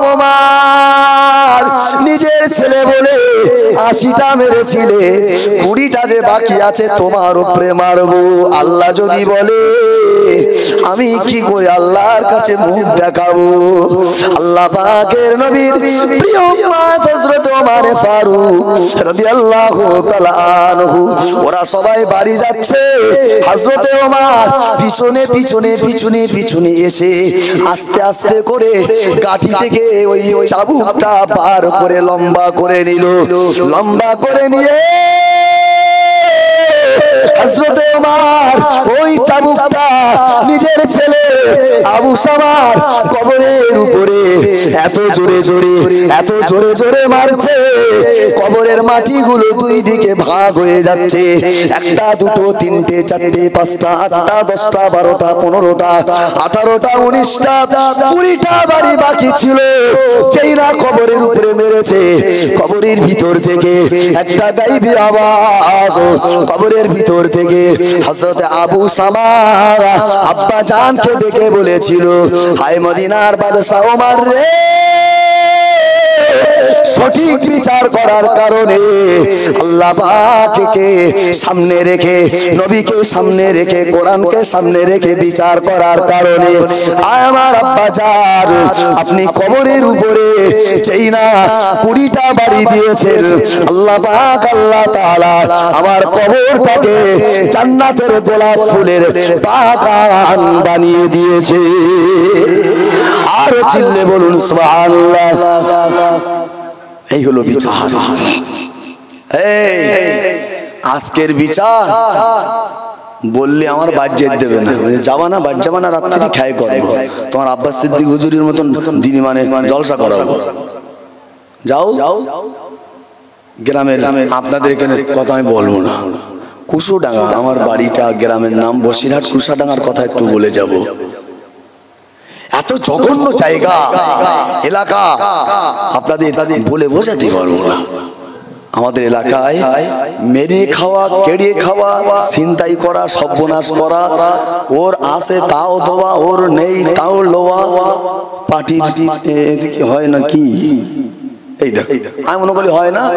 ওমর, নিজের ছেলে বলে আশিটা মেরেছিলে, কুড়িটা যে বাকি আছে তোমার উপরে মারবো, আল্লাহ যদি বলে, আমি কি করে আল্লাহর কাছে মুখ দেখাবো? আল্লাহ পাকের নবীর প্রিয় উম্মত হযরত ওমর ফারুক রাদিয়াল্লাহু তাআলা আনহু, ওরা সবাই বাড়ি যাচ্ছে। হযরত ওমর পিছনে পিছনে পিছনে পিছনে এসে আস্তে আস্তে করে গাঠি থেকে ওই চাবুকটা বার করে লম্বা করে নিল। লম্বা করে নিয়ে হযরতে ওমর ওই চাবুকটা নিজের ছেলে আবু সামার কবরের উপরে এত জোরে জোরে এত জোরে জোরে মারছে, কবরের মাটিগুলো দুই দিকে ভাগ হয়ে যাচ্ছে। একটা, দুটো, তিনটে, চারটে, পাঁচটা, আটটা, দশটা, বারোটা, পনেরোটা, আঠারোটা, উনিশটা, কুড়িটা বাড়ি বাকি ছিল। যেই না কবরের উপরে মেরেছে, কবরের ভিতর থেকে একটা গাইবি আওয়াজ, কবরের ভিতর থেকে হযরত আবু সামা আব্বা জানকে ডেকে বলেছিল, হায় মদিনার বাদশা ওমর রে, সঠিক বিচার করার কারণে আল্লাহ পাককে সামনে রেখে, নবীকে সামনে রেখে, কোরআনকে সামনে রেখে বিচার করার কারণে আয় আমার আব্বা জান, আপনি কবরের উপরে যেই না কুড়িটা বাড়ি দিয়েছেন, আল্লাহ পাক আল্লাহ তাআলা আমার কবরটাকে জান্নাতের গোলাপ ফুলের বাগান বানিয়ে দিয়েছে। আর চিল্লে বলুন সুবহানাল্লাহ। এই হলো বিচার। এই আজকের বিচার বললে আমার বাড়ি যেতে দেবে না, যাবা না, বাড়ি যাবা না, রাত্রি খাই করবো, তোমার আব্বাস সিদ্দিক হুজুরের মতন দিনে মানে জলসা করাবো। যাও গ্রামের, আপনাদের এখানে কথা আমি বলবো না, কুশুডাঙ্গা আমার বাড়িটা, গ্রামের নাম বসিরহাট, কুশুডাঙ্গার কথা একটু বলে যাব। এত জঘন্য জায়গা এলাকা আপনাদের বলে বোঝাতে পারবো না। আমাদের এলাকায় মেরে খাওয়া, কেড়ে খাওয়া, ছিনতাই করা, সর্বনাশ করা, ওর আছে তাও দেওয়া, ওর নেই তাও লোয়া, পার্টির এদিকে হয় না কি? এই দেখ, আমি মনে করি হয় না।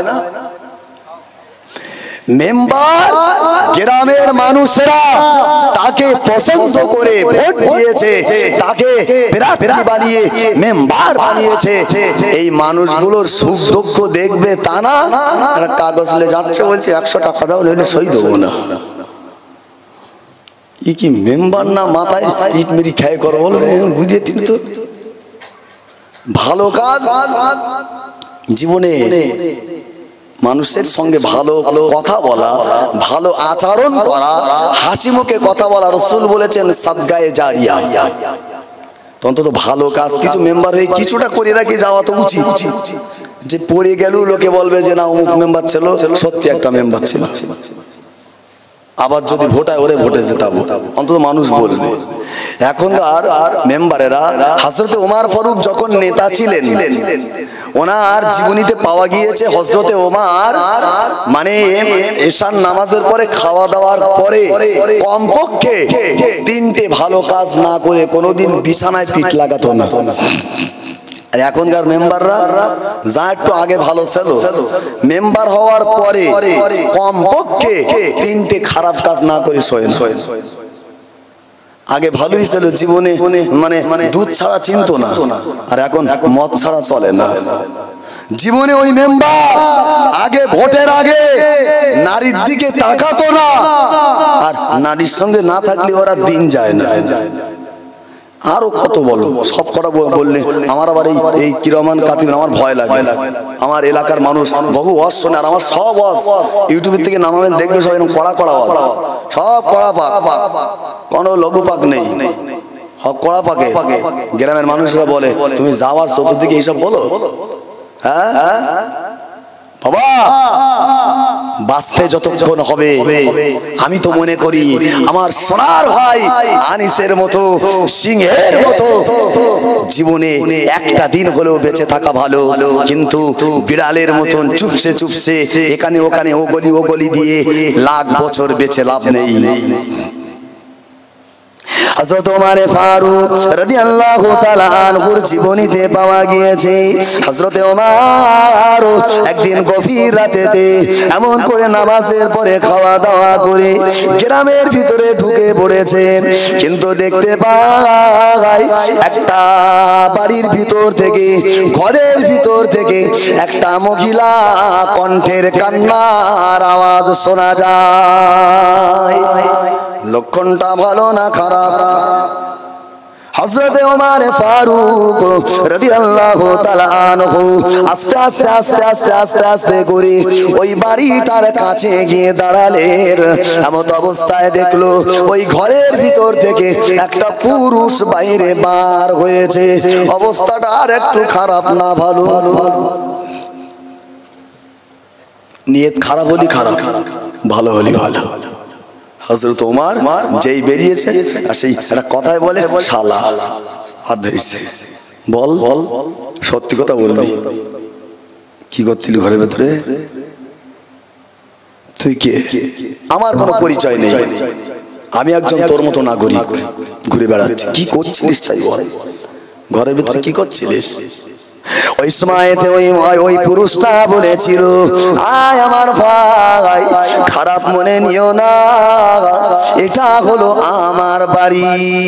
মেম্বার গ্রামের মানুষেরা তাকে পছন্দ করে ভোট দিয়েছে, তাকে প্রার্থী বানিয়ে মেম্বার বানিয়েছে। এই মানুষগুলোর সুখ দুঃখ দেখবে তা না, কাগজ লে যাচ্ছে, বলছে একশো টাকা দাও, নইলে সই দেবো না। ই কি মেম্বার না মাথায় ইট মেরি খায় করো, বুঝে তিনি তো ভালো কাজ জীবনে মানুষের সঙ্গে ভালো কথা বলা, ভালো আচরণ করা, হাসি মুখে কথা বলা, রাসূল বলেছেন সাদগায়ে জারিয়া। অন্তত ভালো কাজ কিছু মেম্বার হয়ে কিছুটা করে রাখি যাওয়া তো উচিত। যে পড়ে গেল লোকে বলবে যে না অমুক মেম্বার ছিল, সত্যি একটা মেম্বার ছিল। আবার যদি ভোটায় ওরে ভোটে জেতাবো, অন্তত মানুষ বলবে। এখনকার মেম্বারেরা হযরতে ওমর ফারুক যখন নেতা ছিলেন, ওনার জীবনীতে পাওয়া গিয়েছে হযরতে ওমর মানে এশার নামাজের পরে খাওয়া দাওয়ার পরে কমপক্ষে তিনটে ভালো কাজ না করে কোনোদিন বিছানায় পিঠ লাগাতো না। আর এখনকার মেম্বাররা যা একটু আগে ভালো ছিল, মেম্বার হওয়ার পরে কমপক্ষে তিনটে খারাপ কাজ না করে শোয়েন। আগে ভালোই ছিল, জীবনে মানে দুধ ছাড়া চিনতো না, আর এখন মদ ছাড়া চলে না। জীবনে ওই মেম্বার আগে ভোটের আগে নারীর দিকে তাকাতো না, আর নারীর সঙ্গে না থাকলে ওরা দিন যায় না। আরো কত বলো, সব কটা বললে আমার আবার এই এই কিরমান কাতিব আমার ভয় লাগে। আমার এলাকার মানুষ বহু ওয়াজ শোনে, আর আমার সব ওয়াজ ইউটিউব থেকে নামাবেন, দেখবে সব এরকম কড়া কড়া ওয়াজ, সব কড়া পাক, কোনো লঘু পাক নেই, সব কড়া পাকে। গ্রামের মানুষরা বলে তুমি যাওয়ার চতুর্দিকে এইসব বলো। হ্যাঁ বাবা, বাঁচতে যতক্ষণ হবে আমি তো মনে করি আমার সোনার ভাই আনিসের মতো, সিংহের মতো জীবনে একটা দিন হলেও বেঁচে থাকা ভালো। কিন্তু বিড়ালের মতন চুপসে চুপসে এখানে ওখানে ও গলি ও গলি দিয়ে লাখ বছর বেঁচে লাভ নেই। হযরত ওমর ফারুক রাদিয়াল্লাহু তাআলা আনহুর জীবনীতে পাওয়া গিয়েছে হযরত ওমর একদিন গভীর রাতেতে এমন করে নামাজের পরে খাওয়া দাওয়া করে গ্রামের ভিতরে ঢুকে পড়েছেন, কিন্তু দেখতে পায় একটা বাড়ির ভিতর থেকে, ঘরের ভিতর থেকে একটা মহিলা কণ্ঠের কান্নার আওয়াজ শোনা যায়। লক্ষণটা ভালো না খারাপ? হযরত ওমর ফারুক রাদিয়াল্লাহু তাআলা আনহু আস্তে আস্তে আস্তে আস্তে আস্তে আস্তে করে ওই বাড়িটার কাছে গিয়ে দাঁড়ালেন। এমন অবস্থায় দেখলো ওই ঘরের ভিতর থেকে একটা পুরুষ বাইরে বার হয়েছে। অবস্থাটা আর একটু খারাপ না ভালো? নিয়ত খারাপ হলি খারাপ, ভালো হলি ভালো। হযরত ওমর যেই বেরিয়েছে আর সেই একটা কথায় বলে শালা হাত ধরেছে, বল বল সত্যি কথা বলবি, কি করতিলি ঘরের ভেতরে? তুই কে? আমার কোনো পরিচয় নেই, আমি একজন তোর মতো নাগরিক, ঘুরে বেড়াচ্ছি। কি করছিলিস তাই বল, ঘরের ভেতরে কি করছিলিস? ওই সময়তে ওই ওই পুরুষটা বলেছিল, আয় আমার ভাই, খারাপ মনে নিও না, এটা হলো আমার বাড়ি।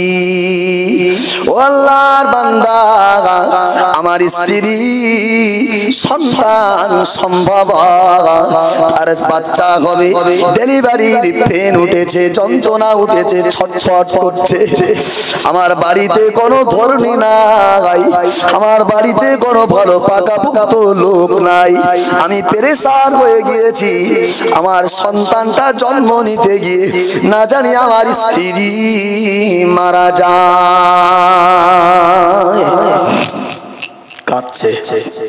ও আল্লাহর বান্দা, আমার স্ত্রী সন্তান সম্ভব আর বাচ্চা হবে, ডেলিভারির পেন উঠেছে, যন্ত্রণা উঠেছে, ছটফট করছে। আমার বাড়িতে কোনো ধর্মী নাই, আমার বাড়িতে কোনো ভালো পাকা পোক্ত লোক নাই, আমি পেরেশান হয়ে গিয়েছি। আমার সন্তানটা জন্ম নিতে গিয়ে না জানি আমার স্ত্রী মারা যায়। কাঁদছে,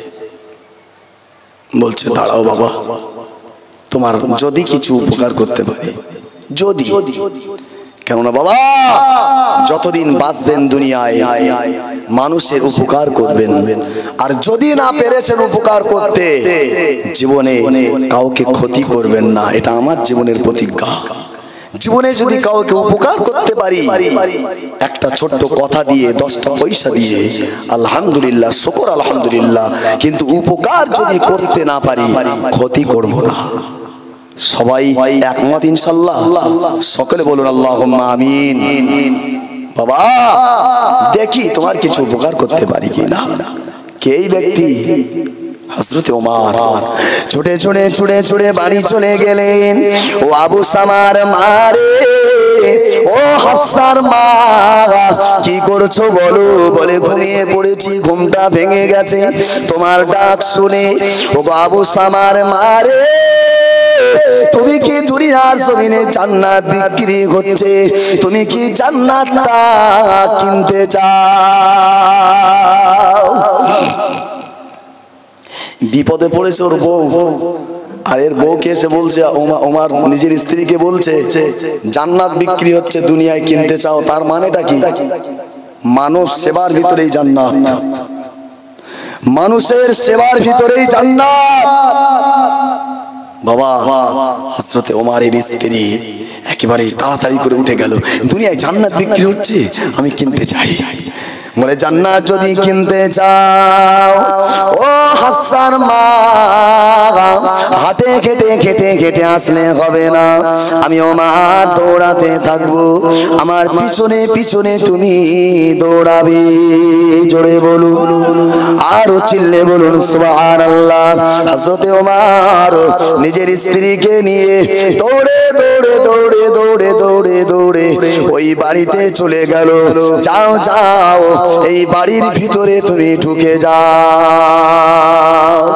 বলছে দাঁড়াও বাবা, তোমার যদি কিছু উপকার করতে পারি, যদি, কেননা বাবা যতদিন বাঁচবেন দুনিয়ায় মানুষের উপকার করবেন, আর যদি না পেরেছেন উপকার করতে জীবনে কাউকে ক্ষতি করবেন না, এটা আমার জীবনের প্রতিজ্ঞা। জীবনে যদি কাউকে উপকার করতে পারি, একটা ছোট্ট কথা দিয়ে, দশটা পয়সা দিয়ে, আলহামদুলিল্লাহ, শুকর আলহামদুলিল্লাহ। কিন্তু উপকার যদি করতে না পারি, ক্ষতি করব না। সবাই একমত ইনশাআল্লাহ? সকলে বলুন আল্লাহুম্মা আমিন। বাবা দেখি তোমার কিছু উপকার করতে পারি কিনা। কে এই ব্যক্তি? হযরত ওমর ছুটে ছুটে ছুটে ছুটে বাড়ি চলে গেলেন। ও আবু সামার মারে, ও হাফসার মা, কি করছো বলো? বলে ঘুমিয়ে পড়েছি, ঘুমটা ভেঙে গেছে তোমার ডাক শুনে। ও আবু সামার মারে, তুমি কি দুনিয়ার জমিনে জান্নাত বিক্রি হচ্ছে, তুমি কি জান্নাতটা কিনতে চাও? বিপদে পড়েছে ওর বউ, আর এর বউকে এসে বলছে, ওমর নিজের স্ত্রীকে বলছে জান্নাত বিক্রি হচ্ছে, দুনিয়ায় কিনতে চাও। তার মানেটা কি? মানুষ সেবার ভিতরেই জান্নাত, মানুষের সেবার ভিতরেই জান্নাত। বাবা, হযরতে ওমরের স্ত্রী একেবারে তাড়াতাড়ি করে উঠে গেল, দুনিয়ায় জান্নাত বিক্রি হচ্ছে, আমি কিনতে চাই। বলে জান্নাত যদি কিনতে চাও ও হাফসার মা, হাটে খেটে খেটে খেটে আসলে হবে না, আমি ওমর দৌড়াতে থাকবো, আমার পিছনে পিছনে তুমি দৌড়াবে। জোরে বলুন, আরো চিল্লে বলুন সুবহানাল্লাহ। হযরতে ওমর নিজের স্ত্রীকে নিয়ে দৌড়ে দৌড়ে দৌড়ে দৌড়ে দৌড়ে দৌড়ে ওই বাড়িতে চলে গেল। যাও যাও, এই বাড়ির ভিতরে তুমি ঢুকে যাও।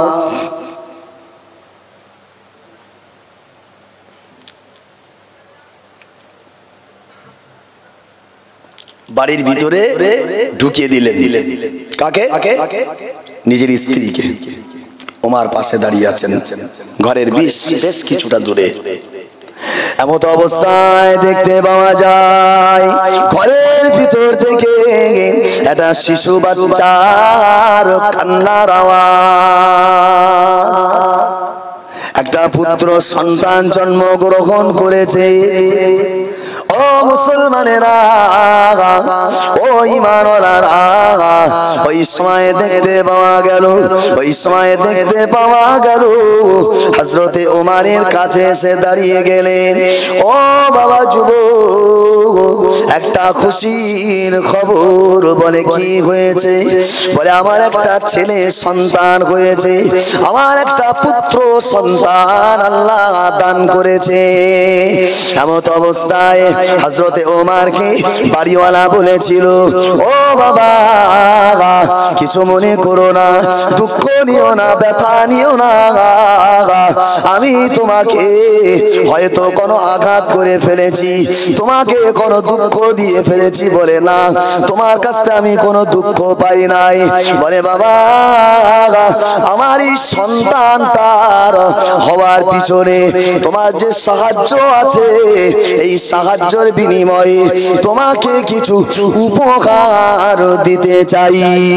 বাড়ির ভিতরে ঢুকিয়ে দিলেন। কাকে? নিজের স্ত্রীকে। ওমর পাশে দাঁড়িয়ে আছেন, ঘরের বেশ বেশ কিছুটা দূরে। এমত অবস্থায় দেখতে পাওয়া যায় ঘরের ভিতর থেকে একটা শিশু বাচ্চার কান্নার আওয়াজ। একটা পুত্র সন্তান জন্মগ্রহণ করেছে। ও মুসলমানেরা, ও ঈমানওয়ালারা, ওই সময় দেখতে পাওয়া গেল ওই সময় দেখতে পাওয়া গেল হযরতে ওমরের কাছে এসে দাঁড়িয়ে গেলেন। ও বাবা যুবক, একটা খুশির খবর। বলে কি হয়েছে? বলে আমার একটা ছেলে সন্তান হয়েছে, আমার একটা পুত্র সন্তান আল্লাহ দান করেছে। এমত অবস্থায় হযরতে ওমরকে বাড়িওয়ালা বলেছিল, ও বাবা কিছু মনে করো না, দুঃখ নিও না, ব্যথা নিও না, আমি তোমাকে হয়তো কোনো আঘাত করে ফেলেছি, তোমাকে কোনো দুঃখ দিয়ে ফেলেছি। বলে না, তোমার কাছ থেকে আমি কোনো দুঃখ পাই নাই। বলে বাবা, আমার এই সন্তানটার হওয়ার পিছনে তোমার যে সাহায্য আছে, এই সাহায্যের বিনিময়ে তোমাকে কিছু উপহার দিতে চাই।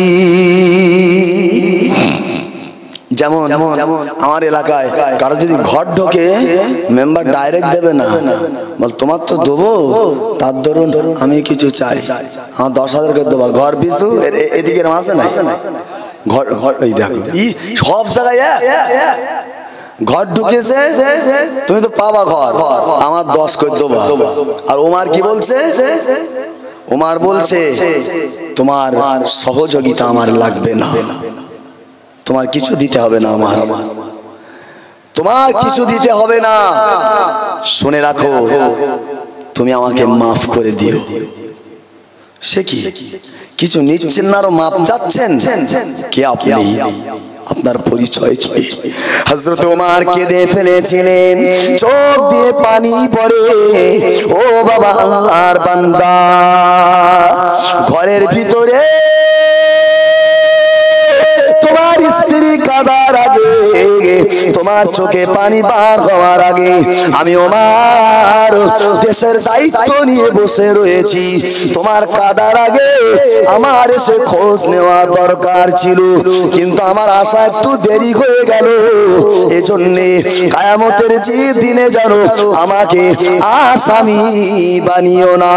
যেমন আমার এলাকায় কারো যদি ঘর ঢোকে, মেম্বার ডাইরেক্ট দেবে না, বল তোমার তো দেবো, তার ধরুন আমি কিছু চাই, আমার দশ হাজার করে দেবো। ঘর পিছু এদিকে আছে না, ঘর ঘর এই দেখো সব জায়গায় ঘর ঢুকেছে, তুমি তো পাবা ঘর, আমার দশ করে দেবো। আর ওমর কি বলছে? ওমর বলছে তোমার সহযোগিতা আমার লাগবে না, তোমার কিছু দিতে হবে না, আমার তোমার কিছু দিতে হবে না। শুনে রাখো, তুমি আমাকে মাফ করে দিও। সে কি কিছু নিচ্ছেন না, আরো মাপ চাচ্ছেন? কে আপনি? আপনার পরিচয় কি? হযরত ওমর কেঁদে ফেলেছিলেন, চোখ দিয়ে পানি পড়ে। ও বাবা আল্লাহর বান্দা, ঘরের ভিতরে তোমার স্ত্রী কাঁদার আগে, তোমার চোখে পানি বার হওয়ার আগে আমি ওমর দেশের দায়িত্ব নিয়ে বসে রয়েছি। তোমার কাঁদার আগে আমার এসে খোঁজ নেওয়া দরকার ছিল, কিন্তু আমার আশা একটু দেরি হয়ে গেল। এজন্যে কিয়ামতের যে দিনে জানো আমাকে আসামি বানিও না।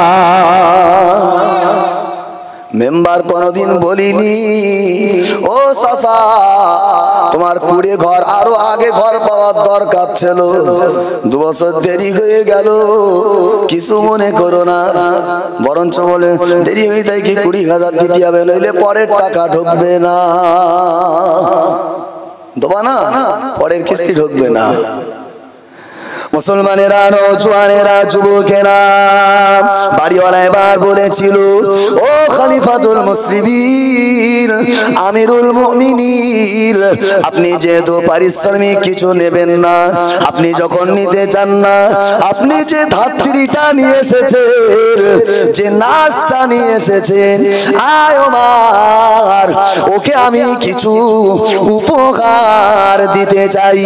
মেম্বার কোনদিন বলিনি, ও চাচা তোমার কুড়ে ঘর আরো আগে ঘর পাওয়ার দরকার ছিল, দু বছর দেরি হয়ে গেল, কিছু মনে করো না। বরঞ্চ বলে দেরি হয়ে যায় কি কুড়ি হাজার দিতে হবে, নইলে পরের টাকা ঢুকবে না, দেবা না, পরের কিস্তি ঢুকবে না। মুসলমানেরা, নওজোয়ানেরা, যুবকেরা, বাড়িওয়ালা এবার বলেছিল, ও খলিফাতুল মুসলিমিন, আমিরুল মুমিনিন, আপনি যেহেতু পারিশ্রমিক কিছু নেবেন না, আপনি যখন নিতে চান না, আপনি যে ধাত্রীটা নিয়ে এসেছেন, যে নাচটা নিয়ে এসেছেন, আয় ওমর, ওকে আমি কিছু উপহার দিতে চাই।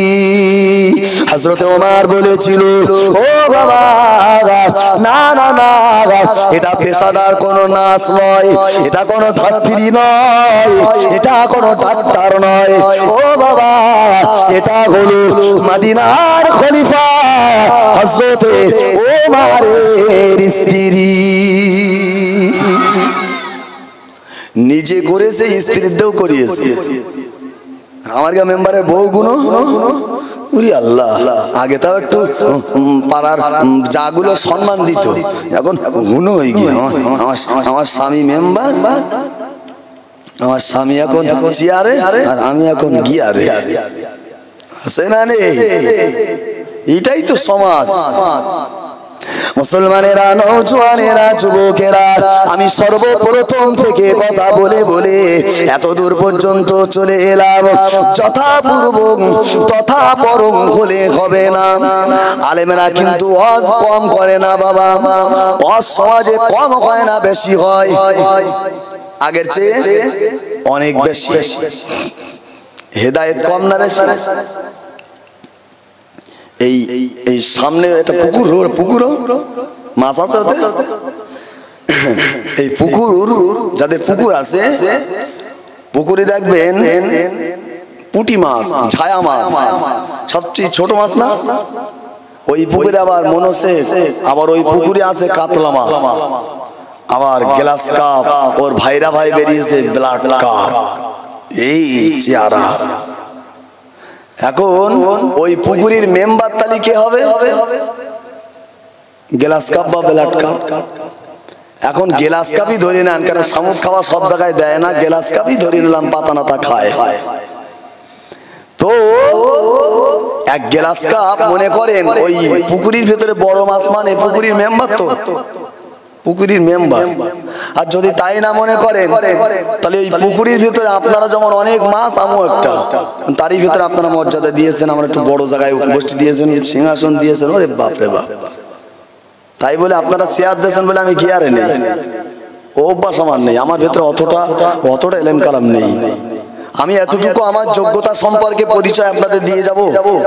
হযরত ওমর বলেছিল, ও বাবা, না না না, এটা পেশাদার কোনো নাচ নয়, এটা কোনো ধাত্রী নয়, এটা কোনো ডাক্তার নয়, ও বাবা, এটা হলো মদিনার খলিফা হযরত ওমরের স্ত্রী। নিজে করেছে, স্ত্রীদেরও করিয়েছে। আমার গা মেম্বারের বউ গুলো, উরি আল্লাহ, আগে তাও একটু পাড়ার যাগুলো সম্মান দিত, এখন গুণ হয়ে গিয়ে আমার স্বামী মেম্বার, আমার স্বামী এখন চেয়ারে আর আমি এখন গিয়ারে, আছে না রে? এটাই তো সমাজ। মুসলমানেরা, নওজোয়ানেরা, যুবকেরা, আমি সর্বপ্রথম থেকে কথা বলে বলে এত দূর পর্যন্ত চলে এলাম। যথাপূর্ব তথা পরম হলে হবে না। আলেমেরা কিন্তু ওয়াজ কম করে না বাবা, ওয়াজ সমাজে কম হয় না, বেশি হয়, আগের চেয়ে অনেক বেশি। হেদায়েত কম না বেশি? এই এই সামনে একটা পুকুর, পুকুর মাছ আছে, এই পুকুর, যাদের পুকুর আছে, পুকুরে দেখবেন পুঁটি মাছ, ছায়া মাছ, সবচেয়ে ছোট মাছ না? ওই পুকুরে আবার মনে হচ্ছে, আবার ওই পুকুরে আছে কাতলা মাছ, আবার গ্লাস কাপ, ওর ভাইরা ভাই বেরিয়েছে ব্লাড কাপ, এই চেহারা। এখন ওই পুকুরের মেম্বার তালি কে হবে? গ্লাস কাপ বা ব্লাড কাপ। এখন গ্লাস কাপই ধরে নেন, কারণ শামুক খাওয়া সব জায়গায় দেয় না, গ্লাস কাপই ধরে নিলাম, পাতা নাতা খায়। তো এক গ্লাস কাপ মনে করেন ওই পুকুরের ভেতরে বড় মাছ, মানে পুকুরের মেম্বার, তো পুকুরের মেম্বার। আর যদি তাই না মনে করেন, তাহলে এই পুকুরের ভিতরে আপনারা যেমন অনেক মাছ, আমও একটা, তারই ভিতরে আপনারা মর্যাদা দিয়েছেন, আমরা একটু বড় জায়গায় উপস্থিত দিয়েছেন, সিংহাসন দিয়েছেন, ওরে বাপ রে বাপ। তাই বলে আপনারা চেয়ার দিয়েছেন বলে আমি গিয়ারে নেই, ও অভ্যাস আমার নেই, আমার ভিতরে অতটা অতটা এলেম কালাম নেই। আমি এতটুকু আমার যোগ্যতা সম্পর্কে পরিচয় আপনাদের দিয়ে যাব।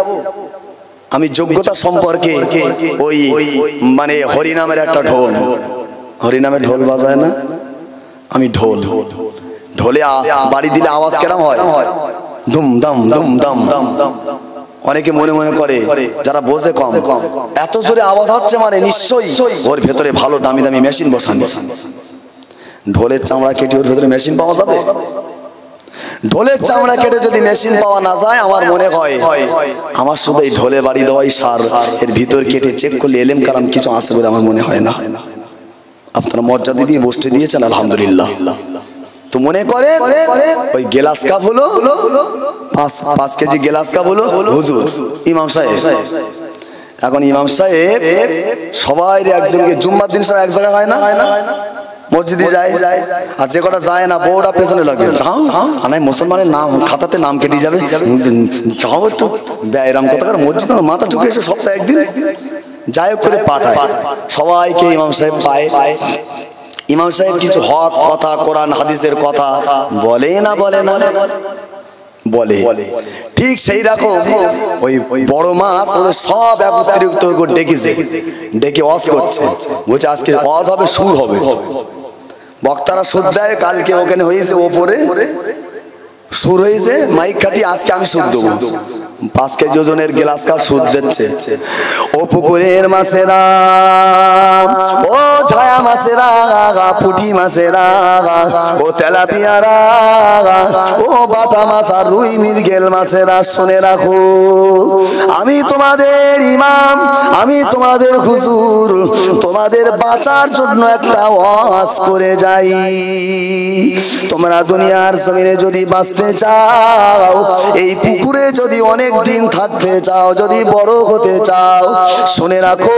আমি যোগ্যতা সম্পর্কে ওই মানে হরিনামের একটা ঢোল, হরিনামে ঢোল বাজায় না, আমি ঢোল, ঢোলে বাড়ি দিলে আওয়াজ কেরম হয়? দুম দাম দুম দাম। অনেকে মনে মনে করে, যারা বোঝে কম, এত জোরে আওয়াজ হচ্ছে মানে নিশ্চয়ই ওর ভেতরে ভালো দামি দামি মেশিন বসানো। ঢোলের চামড়া কেটে ওর ভেতরে মেশিন পাওয়া যাবে? ঢোলের চামড়া কেটে যদি মেশিন পাওয়া না যায়, আমার মনে হয় আমার শুধু এই ঢোলে বাড়ি দেওয়াই সার, এর ভিতর কেটে চেক করলে এলেম কালাম কিছু আছে বলে আমার মনে হয় না। আপনারা মর্যাদা দিয়ে বসতে দিয়েছেন, আলহামদুলিল্লাহ। তো মনে করে ওই গ্লাস কাপ হলো পাঁচ পাঁচ কেজি গ্লাস কাপ হলো হুজুর ইমাম সাহেব। এখন ইমাম সাহেব সবাই একজনকে জুম্মার দিন সব এক জায়গায় হয় না, মসজিদে যায়, আর যে কটা যায় না বউটা পেছনে লাগে, যাও আনাই মুসলমানের নাম খাতাতে নাম কেটে যাবে, যাও একটু এরম কথা। মসজিদ মাথা ঢুকে এসে সপ্তাহে একদিন যাই করে পাঠায় সবাইকে, ইমাম সাহেব পায়। ইমাম সাহেব কিছু হক কথা, কোরআন হাদিসের কথা বলে না, বলে না বলে। ঠিক সেই রকম ওই বড় মাছ ওদের সব একত্রিত করে ডেকেছে, ডেকে ওয়াজ করছে, বলছে আজকে ওয়াজ হবে, সুর হবে। বক্তারা সুর দেয়, কালকে ওখানে হয়েছে ওপরে সুর হয়েছে, মাইক খাটি, আজকে আমি সুর দেবো। পাঁচ কেজি ওজনের গ্লাস কাপ সুদ দিচ্ছে। ও পুকুরের মাছেরা, ও ছায়া মাছেরা, পুঁটি মাছেরা, ও তেলাপিয়ারা, ও বাটা বাটা মাছ আর রুই মৃগেল মাছেরা শুনে রাখো, আমি তোমাদের ইমাম, আমি তোমাদের হুজুর, তোমাদের বাঁচার জন্য একটা ওয়াজ করে যাই। তোমরা দুনিয়ার জমিনে যদি বাঁচতে চাও, এই পুকুরে যদি অনেক দিন থাকতে চাও, যদি বড় হতে চাও, শুনে রাখো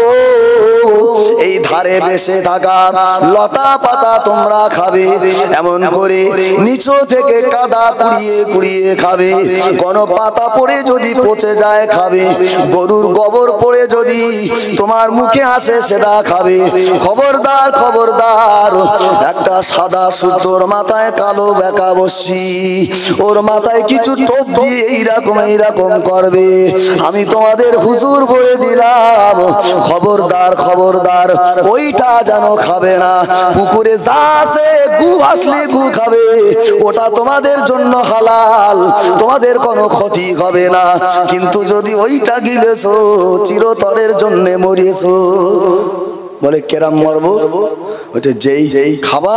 এই ধারে বেশে থাকা লতা পাতা তোমরা খাবে, এমন করে নিচু থেকে কাদা কুড়িয়ে কুড়িয়ে খাবে। কোন পাতা পড়ে যদি পচে যায় খাবে, গরুর গোবর পড়ে যদি তোমার মুখে আসে সেটা খাবে। খবরদার খবরদার, একটা সাদা সূর্যর মাথায় কালো বেকা বসি, ওর মাথায় কিছু টোপ দিয়ে এইরকম এইরকম করবে, আমি তোমাদের হুজুর বলে দিলাম, খবরদার খবরদার, ওইটা যেন খাবে না। পুকুরে যা আছে গু ভাসলে গু খাবে, ওটা তোমাদের জন্য হালাল, তোমাদের কোনো ক্ষতি হবে না। কিন্তু যদি ওইটা গিলেছো, চিরতরের জন্য মরিয়েছো। বলে কেরাম মরবো? ওটা যেই যেই খাবা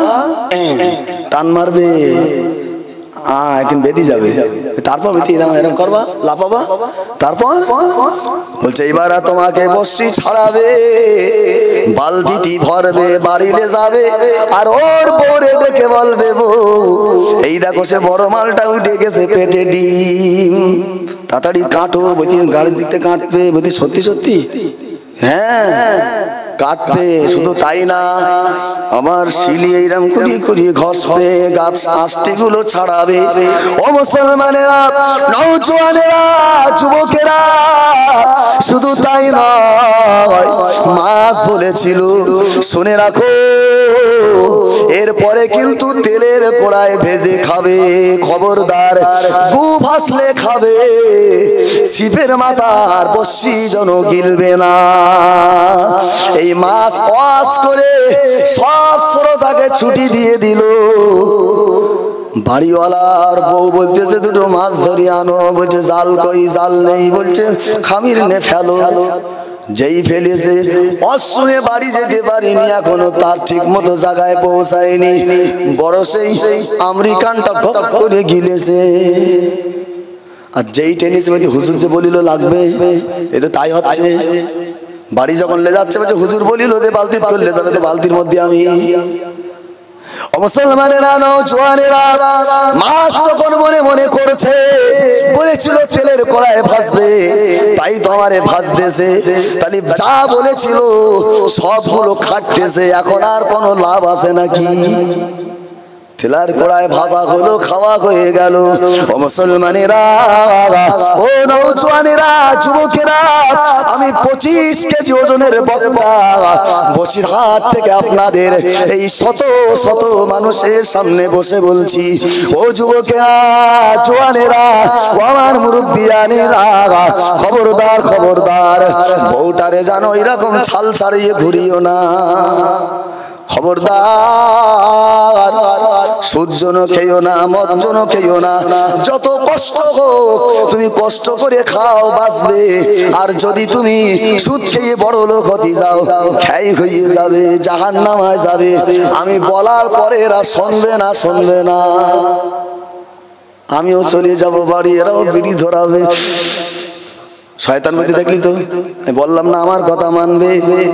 টান মারবে, আহ এখন বেঁধে যাবে, তারপর এরম এরম করবা, লাফাবা, তারপর বলছে এবার তোমাকে বসি ছাড়াবে, বালতিটি ভরবে, বাড়িলে যাবে, আর ওর পরে ডেকে বলবে বউ এই দেখো সে বড় মালটা উঠে গেছে পেটে ডিম, তাড়াতাড়ি কাটো। বলছি গাড়ির দিক থেকে কাটবে, বলছি সত্যি সত্যি? হ্যাঁ কাটবে, শুধু তাই না আমার শিলি এইরকম কুড়িয়ে কুড়িয়ে ঘষবে, গাছ আষ্টি গুলো ছাড়াবে। ও মুসলমানেরা, নওজোয়ানেরা, যুবকেরা, শুধু তাই নয়, মাছ বলেছিল শুনে রাখো, এরপরে কিন্তু তেলের কড়ায় ভেজে খাবে, খবরদার গু ভাসলে খাবে, ছিপের মাথার বসি যেন গিলবে না। এই মাছ ওয়াজ করে সব শ্রোতাকে ছুটি দিয়ে দিল। বাড়িওয়ালার বউ বলতেছে দুটো মাছ ধরে আনো, বলছে জাল কই, জাল নেই, বলছে খামির নে ফেলো। যেই ফেলেছে অশুনে বাড়ি যেতে পারিনি, এখনো তার ঠিক মতো জায়গায় পৌঁছায়নি, বড় সেই আমেরিকানটা ঢপ করে গিলেছে। আর যেই টেনিস বলছে হুজুর যে বলিল লাগবে, এ তো তাই হচ্ছে। বাড়ি যখন লে যাচ্ছে বলছে হুজুর বলিল যে বালতি করলে যাবে, তো বালতির মধ্যে আমি। মুসলমানেরা, নওজোয়ানেরা, মাছ তখন মনে মনে করছে, বলেছিল তেলের কড়ায় ভাজবে, তাই তো আমারে ভাজতেছে, তাহলে যা বলেছিল সবগুলো খাটতেছে, এখন আর কোনো লাভ আছে নাকি? তেলার কড়ায় ভাজা হলো, খাওয়া হয়ে গেল। ও মুসলমানেরা, ও নওজোয়ানেরা, যুবকেরা, আমি পঁচিশ কেজি ওজনের বক্তা বসিরহাট থেকে আপনাদের এই শত শত মানুষের সামনে বসে বলছি, ও যুবকেরা, জোয়ানেরা, ও আমার মুরব্বিয়ানেরা, খবরদার খবরদার, বউটারে জানো এরকম ছাল ছাড়িয়ে ঘুরিও না, খবরদার, সূর্যন খেয়েও না, মজ্জন খেয়েও না, যত কষ্ট হোক তুমি কষ্ট করে খাও, বাঁচবে। আর যদি তুমি সুদ খেয়ে বড় লোক হতে যাও, খাই হয়ে যাবে, জাহান্নামায় যাবে। আমি বলার পরে এরা শুনবে না, শুনবে না, আমিও চলে যাব বাড়ি, এরাও বিড়ি ধরাবে। শয়তান মধ্যে দেখলি তো, বললাম না আমার কথা মানবে।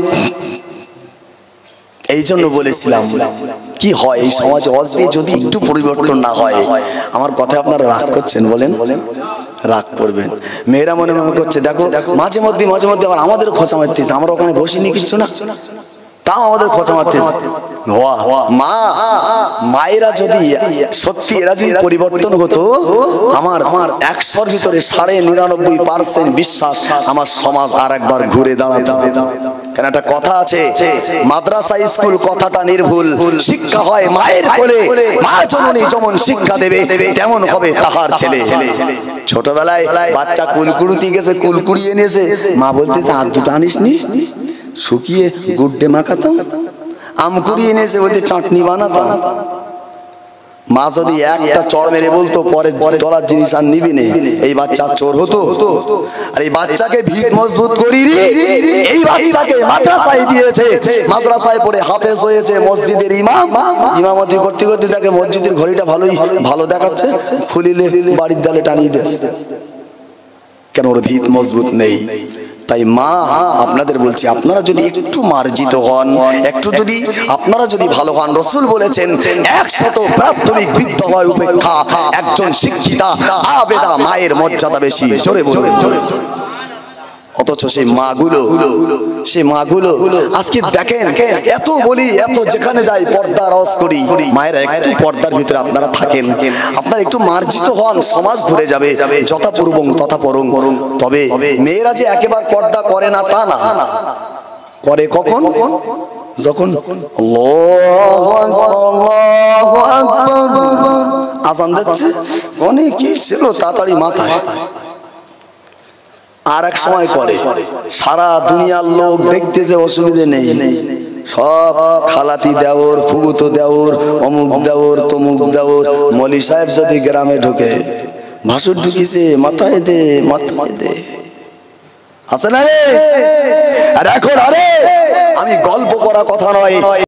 এই জন্য বলেছিলাম কি হয় এই সমাজে ওয়াজ দিয়ে যদি একটু পরিবর্তন না হয়, আমার কথা আপনারা রাগ করছেন, বলেন রাগ করবেন। মেয়েরা মনে মনে করছে দেখো মাঝে মধ্যে মাঝে মধ্যে আবার আমাদের খোঁচা মারতেছে, আমরা ওখানে বসিনি কিচ্ছু না, তাও আমাদের খোঁচা মারতেছে। মা মায়েরা যদি সত্যি এরা যদি পরিবর্তন হতো, আমার আমার একশোর ভিতরে সাড়ে নিরানব্বই পার্সেন্ট বিশ্বাস আমার সমাজ আর একবার ঘুরে দাঁড়াতো। কেন একটা কথা আছে, মাদ্রাসা স্কুল কথাটা নির্ভুল, শিক্ষা হয় মায়ের কোলে, মা জননী যেমন শিক্ষা দেবে তেমন হবে তাহার ছেলে। ছোটবেলায় বাচ্চা কুলকুড়ুতি গেছে, কুলকুড়ি এনেছে, মা বলতেছে আর দুটো আনিস নি, শুকিয়ে গুড্ডে মাখাতাম। আম কুড়ি এনেছে, বলতে চাটনি বানাতাম। মা যদি একটা চড় মেরে বলতো পরে চলার জিনিস আর নিবি নে, এই বাচ্চা চোর হতো? আর এই বাচ্চাকে ভিত মজবুত করি, এই বাচ্চাকে মাদ্রাসায় দিয়েছে, মাদ্রাসায় পড়ে হাফেজ হয়েছে, মসজিদের ইমাম, ইমামতি করতে করতে তাকে মসজিদের ঘড়িটা ভালোই ভালো দেখাচ্ছে, খুলিলে বাড়ির দেয়ালে টানিয়ে দেয়। কেন? ওর ভিত মজবুত নেই। তাই মা আপনাদের বলছি, আপনারা যদি একটু মার্জিত হন, একটু যদি আপনারা যদি ভালো হন, রসুল বলেছেন একশত প্রাথমিক বিদ্যালয় উপেক্ষা একজন শিক্ষিতা আবেদা মায়ের মর্যাদা বেশি। জোরে বলুন। অথচ সেই মাগুলো সেই মাগুলো আজকে দেখেন, এত বলি, এত যেখানে যাই পর্দা রস করি, মায়েরা একটু পর্দার ভিতরে আপনারা থাকেন, আপনারা একটু মার্জিত হন, সমাজ ঘুরে যাবে। যথা পূর্বং তথা পরং। তবে মেয়েরা যে একেবারে পর্দা করে না তা না, করে কখন? যখন আল্লাহু আকবার আল্লাহু আকবার আজান দিচ্ছে, অনেকই ছিল তাড়াতাড়ি মাথায়, আর এক সময় করে সারা দুনিয়ার লোক দেখতেছে, অসুবিধে নেই, সব খালাতি দেওর, ফুগুতো দেওর, অমুক দেওর, তমুক দেওর। মলি সাহেব যদি গ্রামে ঢোকে, ভাসুর ঢুকিছে, মাথায় দে, মাথায় দে, আছে না রে? আর এখন আরে আমি গল্প করা কথা নয়,